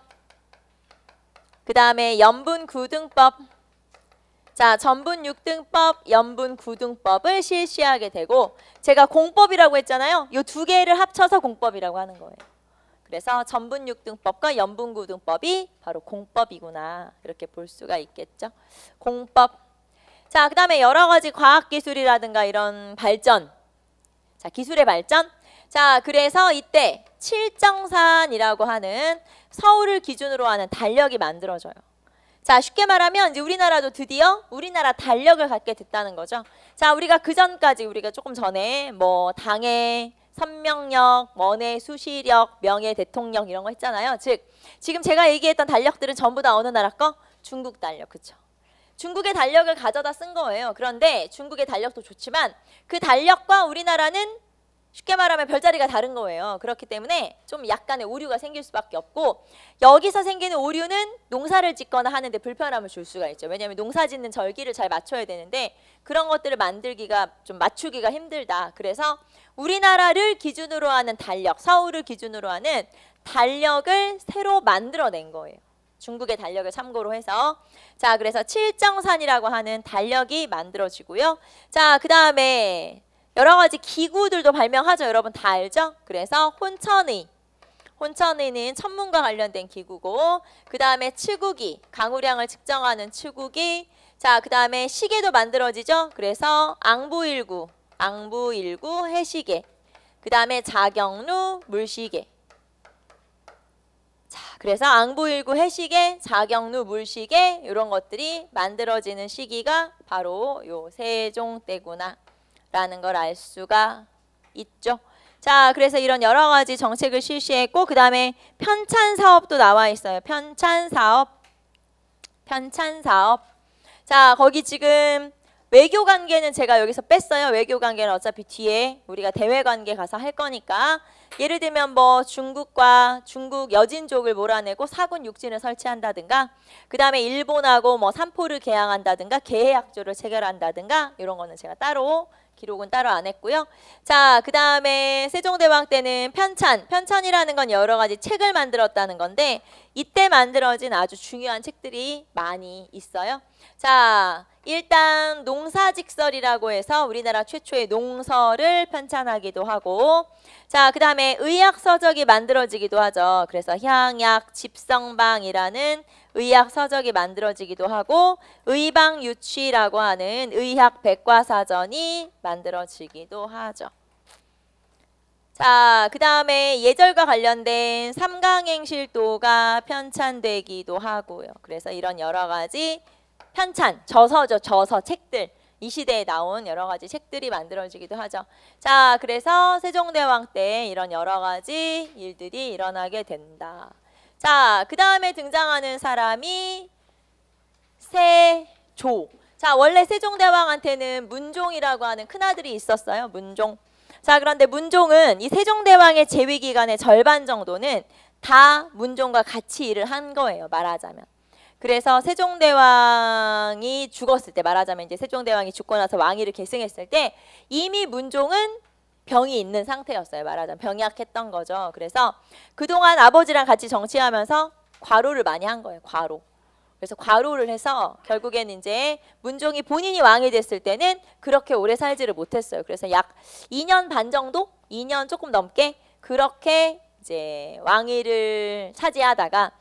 그 다음에 연분 구등법, 자, 전분 육등법, 연분 구등법을 실시하게 되고 제가 공법이라고 했잖아요. 이 두 개를 합쳐서 공법이라고 하는 거예요. 그래서 전분 육등법과 연분 구등법이 바로 공법이구나 이렇게 볼 수가 있겠죠. 공법. 자, 그 다음에 여러 가지 과학기술이라든가 이런 발전. 자, 기술의 발전. 자, 그래서 이때 칠정산이라고 하는 서울을 기준으로 하는 달력이 만들어져요. 자, 쉽게 말하면 이제 우리나라도 드디어 우리나라 달력을 갖게 됐다는 거죠. 자, 우리가 그 전까지 우리가 조금 전에 뭐 당의 선명력, 원의 수시력, 명예 대통령 이런 거 했잖아요. 즉 지금 제가 얘기했던 달력들은 전부 다 어느 나라 거? 중국 달력, 그쵸? 중국의 달력을 가져다 쓴 거예요. 그런데 중국의 달력도 좋지만 그 달력과 우리나라는 쉽게 말하면 별자리가 다른 거예요. 그렇기 때문에 좀 약간의 오류가 생길 수밖에 없고 여기서 생기는 오류는 농사를 짓거나 하는데 불편함을 줄 수가 있죠. 왜냐하면 농사 짓는 절기를 잘 맞춰야 되는데 그런 것들을 만들기가 좀 맞추기가 힘들다. 그래서 우리나라를 기준으로 하는 달력, 서울을 기준으로 하는 달력을 새로 만들어낸 거예요. 중국의 달력을 참고로 해서 자, 그래서 칠정산이라고 하는 달력이 만들어지고요. 자, 그 다음에 여러 가지 기구들도 발명하죠. 여러분 다 알죠? 그래서 혼천의. 혼천의는 천문과 관련된 기구고, 그 다음에 치구기, 강우량을 측정하는 치구기. 자, 그 다음에 시계도 만들어지죠. 그래서 앙부일구, 앙부일구 해시계. 그 다음에 자경루 물시계. 자, 그래서 앙부일구 해시계, 자경루 물시계 이런 것들이 만들어지는 시기가 바로 요 세종 때구나라는 걸 알 수가 있죠. 자, 그래서 이런 여러 가지 정책을 실시했고, 그 다음에 편찬 사업도 나와 있어요. 편찬 사업, 편찬 사업. 자, 거기 지금 외교 관계는 제가 여기서 뺐어요. 외교 관계는 어차피 뒤에 우리가 대외 관계 가서 할 거니까. 예를 들면 뭐 중국과 중국 여진족을 몰아내고 사군 육진을 설치한다든가, 그 다음에 일본하고 뭐 삼포를 개항한다든가, 개해약조를 체결한다든가, 이런 거는 제가 따로 기록은 따로 안 했고요. 자, 그 다음에 세종대왕 때는 편찬, 편찬이라는 건 여러 가지 책을 만들었다는 건데, 이때 만들어진 아주 중요한 책들이 많이 있어요. 자, 일단 농사직설이라고 해서 우리나라 최초의 농서를 편찬하기도 하고, 자, 그 다음에 의학서적이 만들어지기도 하죠. 그래서 향약, 집성방이라는 의학서적이 만들어지기도 하고, 의방유취라고 하는 의학백과사전이 만들어지기도 하죠. 자, 그 다음에 예절과 관련된 삼강행실도가 편찬되기도 하고요. 그래서 이런 여러 가지 편찬, 저서죠. 저서, 책들. 이 시대에 나온 여러 가지 책들이 만들어지기도 하죠. 자, 그래서 세종대왕 때 이런 여러 가지 일들이 일어나게 된다. 자, 그 다음에 등장하는 사람이 세조. 자, 원래 세종대왕한테는 문종이라고 하는 큰아들이 있었어요. 문종. 자, 그런데 문종은 이 세종대왕의 재위 기간의 절반 정도는 다 문종과 같이 일을 한 거예요. 말하자면. 그래서 세종대왕이 죽었을 때, 말하자면 이제 세종대왕이 죽고 나서 왕위를 계승했을 때 이미 문종은 병이 있는 상태였어요. 말하자면 병약했던 거죠. 그래서 그동안 아버지랑 같이 정치하면서 과로를 많이 한 거예요. 과로. 그래서 과로를 해서 결국엔 이제 문종이 본인이 왕이 됐을 때는 그렇게 오래 살지를 못했어요. 그래서 약 이 년 반 정도? 이 년 조금 넘게 그렇게 이제 왕위를 차지하다가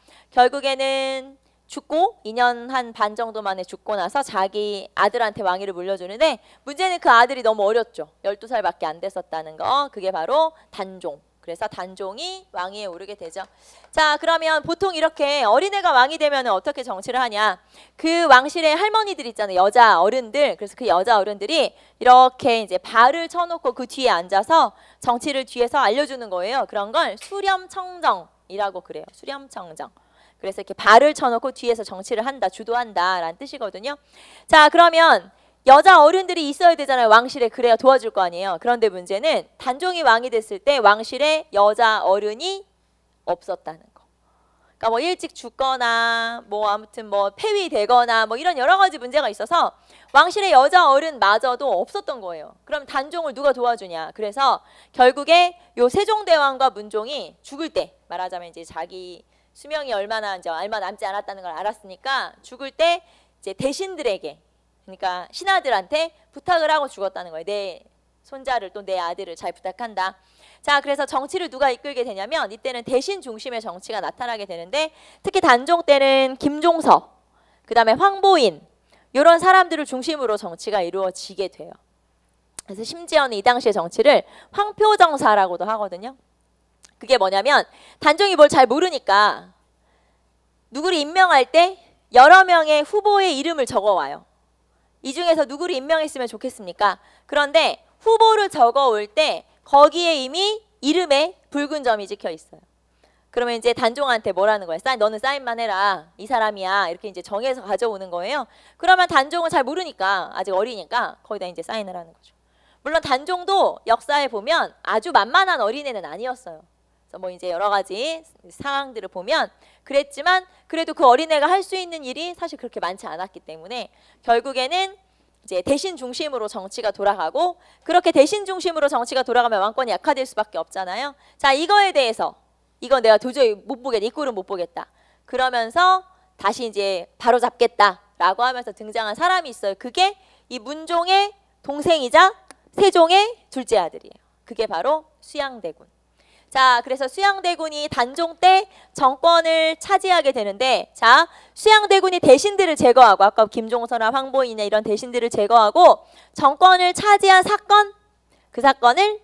결국에는 죽고 이 년 한 반 정도 만에 죽고 나서 자기 아들한테 왕위를 물려주는데, 문제는 그 아들이 너무 어렸죠. 열두 살밖에 안 됐었다는 거. 그게 바로 단종. 그래서 단종이 왕위에 오르게 되죠. 자, 그러면 보통 이렇게 어린애가 왕이 되면 어떻게 정치를 하냐. 그 왕실의 할머니들 있잖아요. 여자 어른들. 그래서 그 여자 어른들이 이렇게 이제 발을 쳐놓고 그 뒤에 앉아서 정치를 뒤에서 알려주는 거예요. 그런 걸 수렴청정이라고 그래요. 수렴청정. 그래서 이렇게 발을 쳐놓고 뒤에서 정치를 한다, 주도한다 라는 뜻이거든요. 자, 그러면 여자 어른들이 있어야 되잖아요. 왕실에. 그래야 도와줄 거 아니에요. 그런데 문제는 단종이 왕이 됐을 때 왕실에 여자 어른이 없었다는 거. 그러니까 뭐 일찍 죽거나 뭐 아무튼 뭐 폐위되거나 뭐 이런 여러 가지 문제가 있어서 왕실의 여자 어른마저도 없었던 거예요. 그럼 단종을 누가 도와주냐. 그래서 결국에 요 세종대왕과 문종이 죽을 때, 말하자면 이제 자기 수명이 얼마나 이제 얼마 남지 않았다는 걸 알았으니까 죽을 때 이제 대신들에게, 그러니까 신하들한테 부탁을 하고 죽었다는 거예요. 내 손자를 또 내 아들을 잘 부탁한다. 자, 그래서 정치를 누가 이끌게 되냐면 이때는 대신 중심의 정치가 나타나게 되는데, 특히 단종 때는 김종서, 그 다음에 황보인 이런 사람들을 중심으로 정치가 이루어지게 돼요. 그래서 심지어는 이 당시의 정치를 황표정사라고도 하거든요. 그게 뭐냐면 단종이 뭘 잘 모르니까 누구를 임명할 때 여러 명의 후보의 이름을 적어와요. 이 중에서 누구를 임명했으면 좋겠습니까? 그런데 후보를 적어올 때 거기에 이미 이름에 붉은 점이 찍혀 있어요. 그러면 이제 단종한테 뭐라는 거예요? 사인, 너는 사인만 해라. 이 사람이야. 이렇게 이제 정해서 가져오는 거예요. 그러면 단종은 잘 모르니까, 아직 어리니까 거기다 이제 사인을 하는 거죠. 물론 단종도 역사에 보면 아주 만만한 어린애는 아니었어요. 그래서 뭐 이제 여러 가지 상황들을 보면 그랬지만 그래도 그 어린애가 할 수 있는 일이 사실 그렇게 많지 않았기 때문에 결국에는 이제 대신 중심으로 정치가 돌아가고, 그렇게 대신 중심으로 정치가 돌아가면 왕권이 약화될 수밖에 없잖아요. 자, 이거에 대해서 이건 내가 도저히 못 보겠다. 이 꼴은 못 보겠다. 그러면서 다시 이제 바로 잡겠다라고 하면서 등장한 사람이 있어요. 그게 이 문종의 동생이자 세종의 둘째 아들이에요. 그게 바로 수양대군. 자, 그래서 수양대군이 단종 때 정권을 차지하게 되는데, 자, 수양대군이 대신들을 제거하고, 아까 김종서나 황보이나 이런 대신들을 제거하고 정권을 차지한 사건, 그 사건을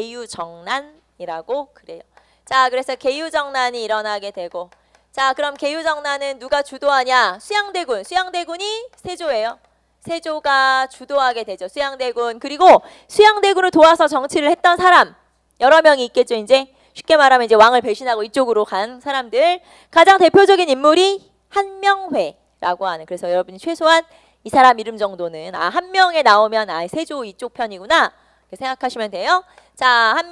계유정난이라고 그래요. 자, 그래서 계유정난이 일어나게 되고, 자, 그럼 계유정난은 누가 주도하냐? 수양대군. 수양대군이 세조예요. 세조가 주도하게 되죠. 수양대군. 그리고 수양대군을 도와서 정치를 했던 사람 여러 명이 있겠죠. 이제 쉽게 말하면 이제 왕을 배신하고 이쪽으로 간 사람들. 가장 대표적인 인물이 한명회라고 하는. 그래서 여러분이 최소한 이 사람 이름 정도는 아, 한명에 나오면 아, 세조 이쪽 편이구나 이렇게 생각하시면 돼요. 자,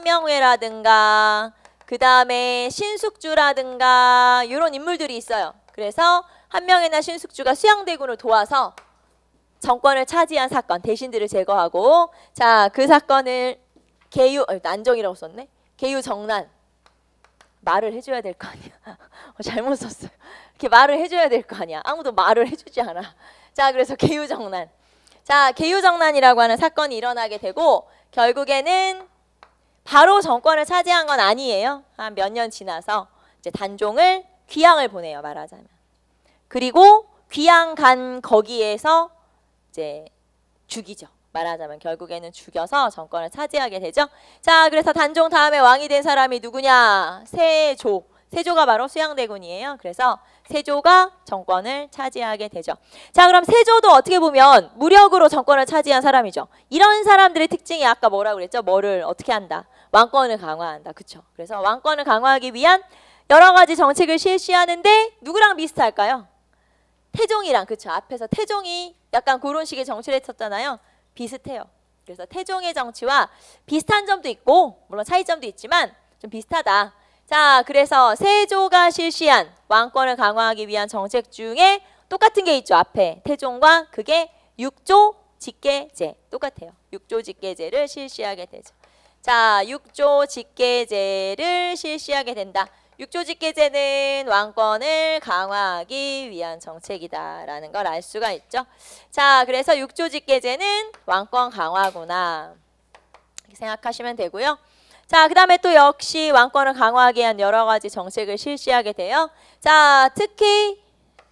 한명회라든가 그 다음에 신숙주라든가 이런 인물들이 있어요. 그래서 한명회나 신숙주가 수양대군을 도와서 정권을 차지한 사건, 대신들을 제거하고, 자, 그 사건을 계유, 어, 난정이라고 썼네? 계유정난. 말을 해줘야 될 거 아니야. 어, 잘못 썼어요. 이렇게 말을 해줘야 될 거 아니야. 아무도 말을 해주지 않아. 자, 그래서 계유정난. 자, 계유정난이라고 하는 사건이 일어나게 되고, 결국에는 바로 정권을 차지한 건 아니에요. 한 몇 년 지나서 이제 단종을 귀양을 보내요, 말하자면. 그리고 귀양 간 거기에서 이제 죽이죠. 말하자면 결국에는 죽여서 정권을 차지하게 되죠. 자, 그래서 단종 다음에 왕이 된 사람이 누구냐? 세조. 세조가 바로 수양대군이에요. 그래서 세조가 정권을 차지하게 되죠. 자, 그럼 세조도 어떻게 보면 무력으로 정권을 차지한 사람이죠. 이런 사람들의 특징이 아까 뭐라고 그랬죠? 뭐를 어떻게 한다? 왕권을 강화한다. 그쵸? 그래서 왕권을 강화하기 위한 여러 가지 정책을 실시하는데 누구랑 비슷할까요? 태종이랑. 그쵸? 앞에서 태종이 약간 그런 식의 정치를 했었잖아요. 비슷해요. 그래서 태종의 정치와 비슷한 점도 있고 물론 차이점도 있지만 좀 비슷하다. 자, 그래서 세조가 실시한 왕권을 강화하기 위한 정책 중에 똑같은 게 있죠. 앞에 태종과 그게 육조 직계제. 똑같아요. 육조 직계제를 실시하게 되죠. 자, 육조 직계제를 실시하게 된다. 육조 직계제는 왕권을 강화하기 위한 정책이다라는 걸 알 수가 있죠. 자, 그래서 육조 직계제는 왕권 강화구나 이렇게 생각하시면 되고요. 자, 그 다음에 또 역시 왕권을 강화하기 위한 여러 가지 정책을 실시하게 돼요. 자, 특히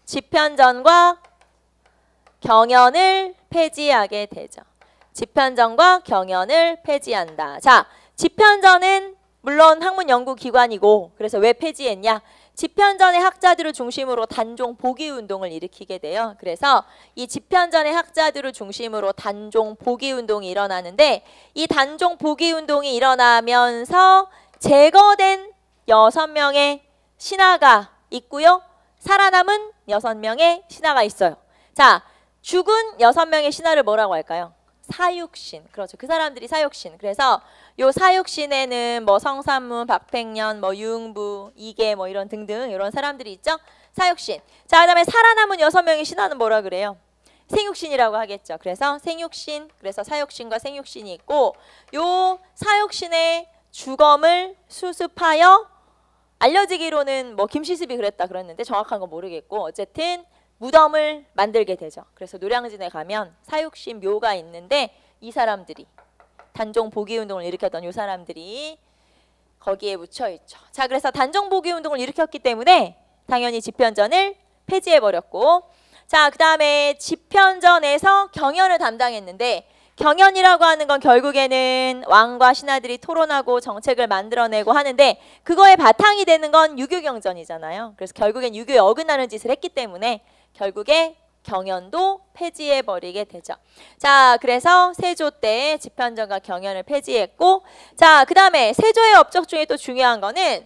집현전과 경연을 폐지하게 되죠. 집현전과 경연을 폐지한다. 자, 집현전은 물론 학문 연구기관이고 그래서 왜 폐지했냐? 집현전의 학자들을 중심으로 단종 복위 운동을 일으키게 돼요. 그래서 이 집현전의 학자들을 중심으로 단종 복위 운동이 일어나는데 이 단종 복위 운동이 일어나면서 제거된 여섯 명의 신하가 있고요. 살아남은 여섯 명의 신하가 있어요. 자, 죽은 여섯 명의 신하를 뭐라고 할까요? 사육신. 그렇죠. 그 사람들이 사육신. 그래서 요 사육신에는 뭐 성삼문, 박팽년, 뭐 유응부, 이계 뭐 이런 등등 이런 사람들이 있죠. 사육신. 자, 그다음에 살아남은 여섯 명의 신하는 뭐라 그래요? 생육신이라고 하겠죠. 그래서 생육신, 그래서 사육신과 생육신이 있고 요 사육신의 주검을 수습하여 알려지기로는 뭐 김시습이 그랬다 그랬는데 정확한 건 모르겠고 어쨌든 무덤을 만들게 되죠. 그래서 노량진에 가면 사육신 묘가 있는데 이 사람들이 단종 복위 운동을 일으켰던 이 사람들이 거기에 묻혀 있죠. 자, 그래서 단종 복위 운동을 일으켰기 때문에 당연히 집현전을 폐지해 버렸고, 자, 그 다음에 집현전에서 경연을 담당했는데 경연이라고 하는 건 결국에는 왕과 신하들이 토론하고 정책을 만들어내고 하는데 그거에 바탕이 되는 건 유교경전이잖아요. 그래서 결국엔 유교에 어긋나는 짓을 했기 때문에 결국에 경연도 폐지해버리게 되죠. 자, 그래서 세조 때 집현전과 경연을 폐지했고, 자, 그 다음에 세조의 업적 중에 또 중요한 거는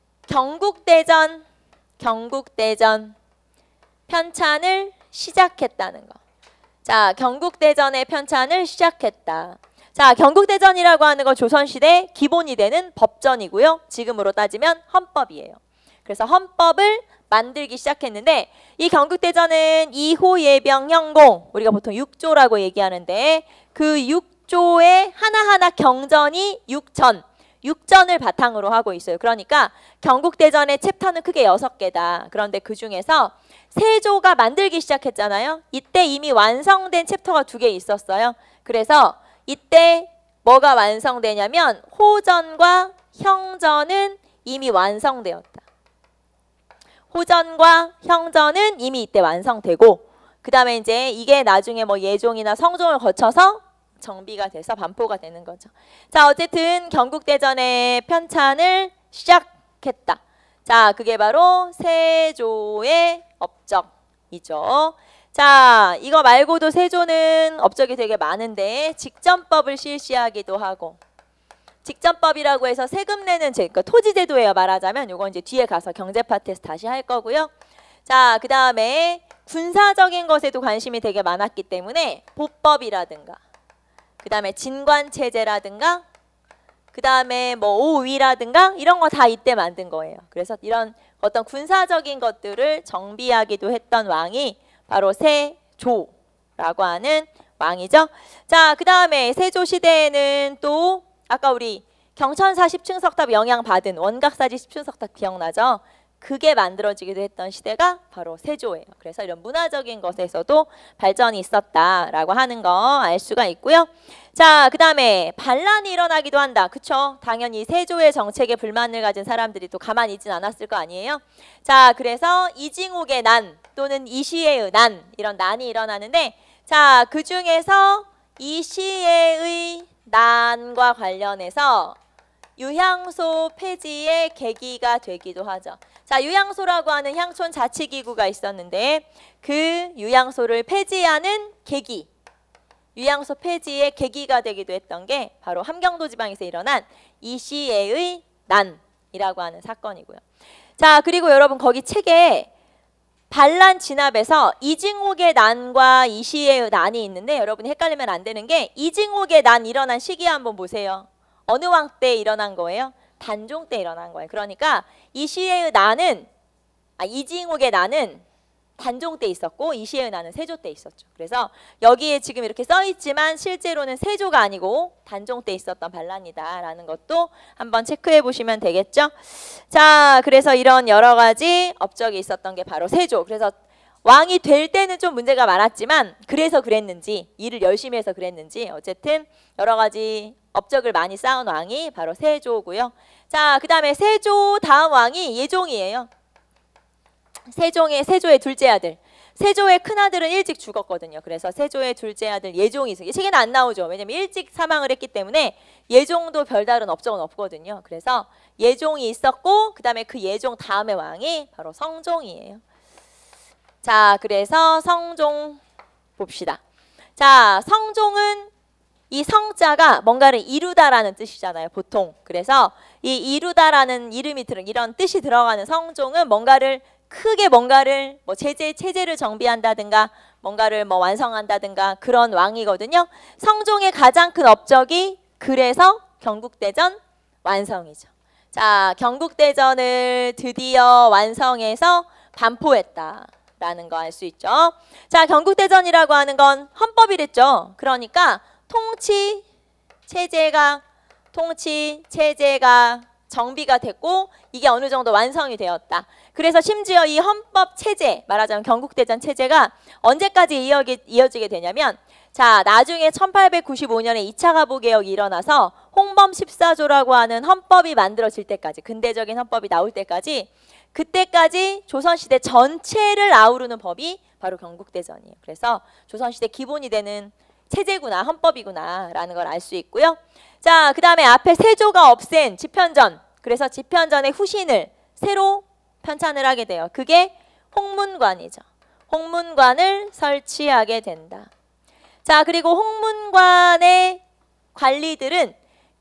경국대전, 경국대전 편찬을 시작했다는 거. 자, 경국대전의 편찬을 시작했다. 자, 경국대전이라고 하는 건 조선시대 기본이 되는 법전이고요. 지금으로 따지면 헌법이에요. 그래서 헌법을 만들기 시작했는데 이 경국대전은 이호예병형공, 우리가 보통 육조라고 얘기하는데 그 육조의 하나하나 경전이 육전, 육전을 바탕으로 하고 있어요. 그러니까 경국대전의 챕터는 크게 여섯 개다. 그런데 그 중에서 세조가 만들기 시작했잖아요. 이때 이미 완성된 챕터가 두 개 있었어요. 그래서 이때 뭐가 완성되냐면 호전과 형전은 이미 완성되었다. 호전과 형전은 이미 이때 완성되고 그 다음에 이제 이게 나중에 뭐 예종이나 성종을 거쳐서 정비가 돼서 반포가 되는 거죠. 자, 어쨌든 경국대전의 편찬을 시작했다. 자, 그게 바로 세조의 업적이죠. 자, 이거 말고도 세조는 업적이 되게 많은데 직전법을 실시하기도 하고, 직전법이라고 해서 세금 내는 제, 그러니까 토지제도예요. 말하자면 이건 이제 뒤에 가서 경제 파트에서 다시 할 거고요. 자, 그 다음에 군사적인 것에도 관심이 되게 많았기 때문에 보법이라든가, 그 다음에 진관체제라든가, 그 다음에 뭐 오위라든가 이런 거 다 이때 만든 거예요. 그래서 이런 어떤 군사적인 것들을 정비하기도 했던 왕이 바로 세조라고 하는 왕이죠. 자, 그 다음에 세조 시대에는 또 아까 우리 경천사 십층석탑 영향받은 원각사지 십층석탑 기억나죠? 그게 만들어지기도 했던 시대가 바로 세조예요. 그래서 이런 문화적인 것에서도 발전이 있었다라고 하는 거 알 수가 있고요. 자, 그 다음에 반란이 일어나기도 한다. 그쵸? 당연히 세조의 정책에 불만을 가진 사람들이 또 가만히 있진 않았을 거 아니에요? 자, 그래서 이징옥의 난 또는 이시해의 난, 이런 난이 일어나는데, 자, 그 중에서 이시해의 난과 관련해서 유향소 폐지의 계기가 되기도 하죠. 자, 유향소라고 하는 향촌 자치기구가 있었는데 그 유향소를 폐지하는 계기, 유향소 폐지의 계기가 되기도 했던 게 바로 함경도 지방에서 일어난 이시해의 난이라고 하는 사건이고요. 자, 그리고 여러분 거기 책에 반란 진압에서 이징옥의 난과 이시해의 난이 있는데 여러분이 헷갈리면 안 되는 게 이징옥의 난 일어난 시기 한번 보세요. 어느 왕 때 일어난 거예요? 단종 때 일어난 거예요. 그러니까 이시해의 난은, 아, 이징옥의 난은 단종 때 있었고 이시해의 난은 세조 때 있었죠. 그래서 여기에 지금 이렇게 써 있지만 실제로는 세조가 아니고 단종 때 있었던 반란이다라는 것도 한번 체크해 보시면 되겠죠. 자, 그래서 이런 여러 가지 업적이 있었던 게 바로 세조. 그래서 왕이 될 때는 좀 문제가 많았지만 그래서 그랬는지, 일을 열심히 해서 그랬는지 어쨌든 여러 가지 업적을 많이 쌓은 왕이 바로 세조고요. 자, 그 다음에 세조 다음 왕이 예종이에요. 세종의 세조의 둘째 아들. 세조의 큰 아들은 일찍 죽었거든요. 그래서 세조의 둘째 아들 예종이 있어요. 이 책에는 안 나오죠. 왜냐면 일찍 사망을 했기 때문에 예종도 별다른 업적은 없거든요. 그래서 예종이 있었고 그 다음에 그 예종 다음의 왕이 바로 성종이에요. 자, 그래서 성종 봅시다. 자, 성종은 이 성자가 뭔가를 이루다라는 뜻이잖아요, 보통. 그래서 이 이루다라는 이름이 들어, 이런 뜻이 들어가는 성종은 뭔가를 크게 뭔가를 뭐 체제 체제를 정비한다든가 뭔가를 뭐 완성한다든가 그런 왕이거든요. 성종의 가장 큰 업적이 그래서 경국대전 완성이죠. 자, 경국대전을 드디어 완성해서 반포했다. 라는 거 알 수 있죠. 자, 경국대전이라고 하는 건 헌법이랬죠. 그러니까 통치 체제가 통치 체제가 정비가 됐고 이게 어느 정도 완성이 되었다. 그래서 심지어 이 헌법 체제, 말하자면 경국대전 체제가 언제까지 이어기, 이어지게 되냐면, 자, 나중에 천팔백구십오 년에 이 차 가보개혁이 일어나서 홍범 십사조라고 하는 헌법이 만들어질 때까지, 근대적인 헌법이 나올 때까지, 그때까지 조선시대 전체를 아우르는 법이 바로 경국대전이에요. 그래서 조선시대 기본이 되는 체제구나, 헌법이구나 라는 걸 알 수 있고요. 자, 그 다음에 앞에 세조가 없앤 집현전, 그래서 집현전의 후신을 새로 편찬을 하게 돼요. 그게 홍문관이죠. 홍문관을 설치하게 된다. 자, 그리고 홍문관의 관리들은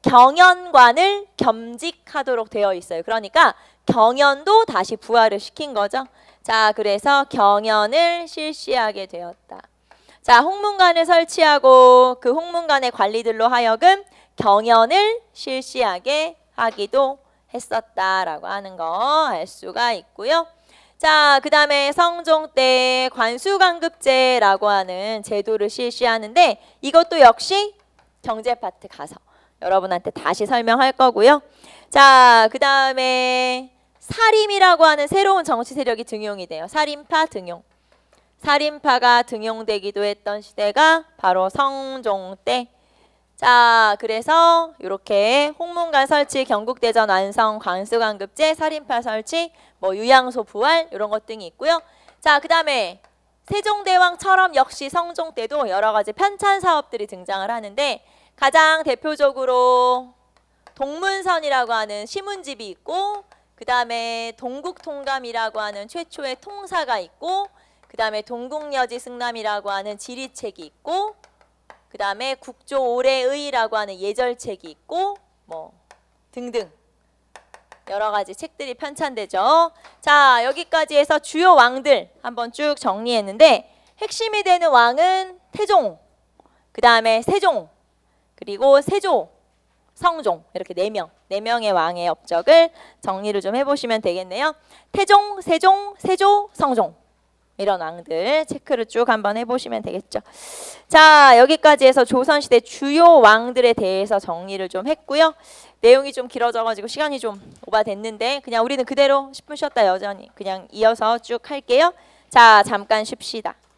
경연관을 겸직하도록 되어 있어요. 그러니까 경연도 다시 부활을 시킨 거죠. 자, 그래서 경연을 실시하게 되었다. 자, 홍문관을 설치하고 그 홍문관의 관리들로 하여금 경연을 실시하게 하기도 했었다라고 하는 거 알 수가 있고요. 자, 그 다음에 성종 때 관수관급제라고 하는 제도를 실시하는데 이것도 역시 경제 파트 가서 여러분한테 다시 설명할 거고요. 자, 그 다음에 사림이라고 하는 새로운 정치 세력이 등용이 돼요. 사림파 등용. 사림파가 등용되기도 했던 시대가 바로 성종 때. 자, 그래서 이렇게 홍문관 설치, 경국대전 완성, 광수관급제, 살인파 설치, 뭐 유양소 부활 이런 것 등이 있고요. 자, 그 다음에 세종대왕처럼 역시 성종 때도 여러 가지 편찬 사업들이 등장을 하는데 가장 대표적으로 동문선이라고 하는 시문집이 있고 그 다음에 동국통감이라고 하는 최초의 통사가 있고 그 다음에 동국여지 승남이라고 하는 지리책이 있고 그 다음에 국조 올해의라고 하는 예절책이 있고 뭐 등등 여러 가지 책들이 편찬되죠. 자, 여기까지 해서 주요 왕들 한번 쭉 정리했는데 핵심이 되는 왕은 태종, 그 다음에 세종, 그리고 세조, 성종 이렇게 네 명, 네 명의 왕의 업적을 정리를 좀 해보시면 되겠네요. 태종, 세종, 세조, 성종 이런 왕들 체크를 쭉 한번 해보시면 되겠죠. 자, 여기까지 해서 조선시대 주요 왕들에 대해서 정리를 좀 했고요. 내용이 좀 길어져가지고 시간이 좀 오바됐는데 그냥 우리는 그대로 십 분 쉬었다 여전히 그냥 이어서 쭉 할게요. 자, 잠깐 쉽시다.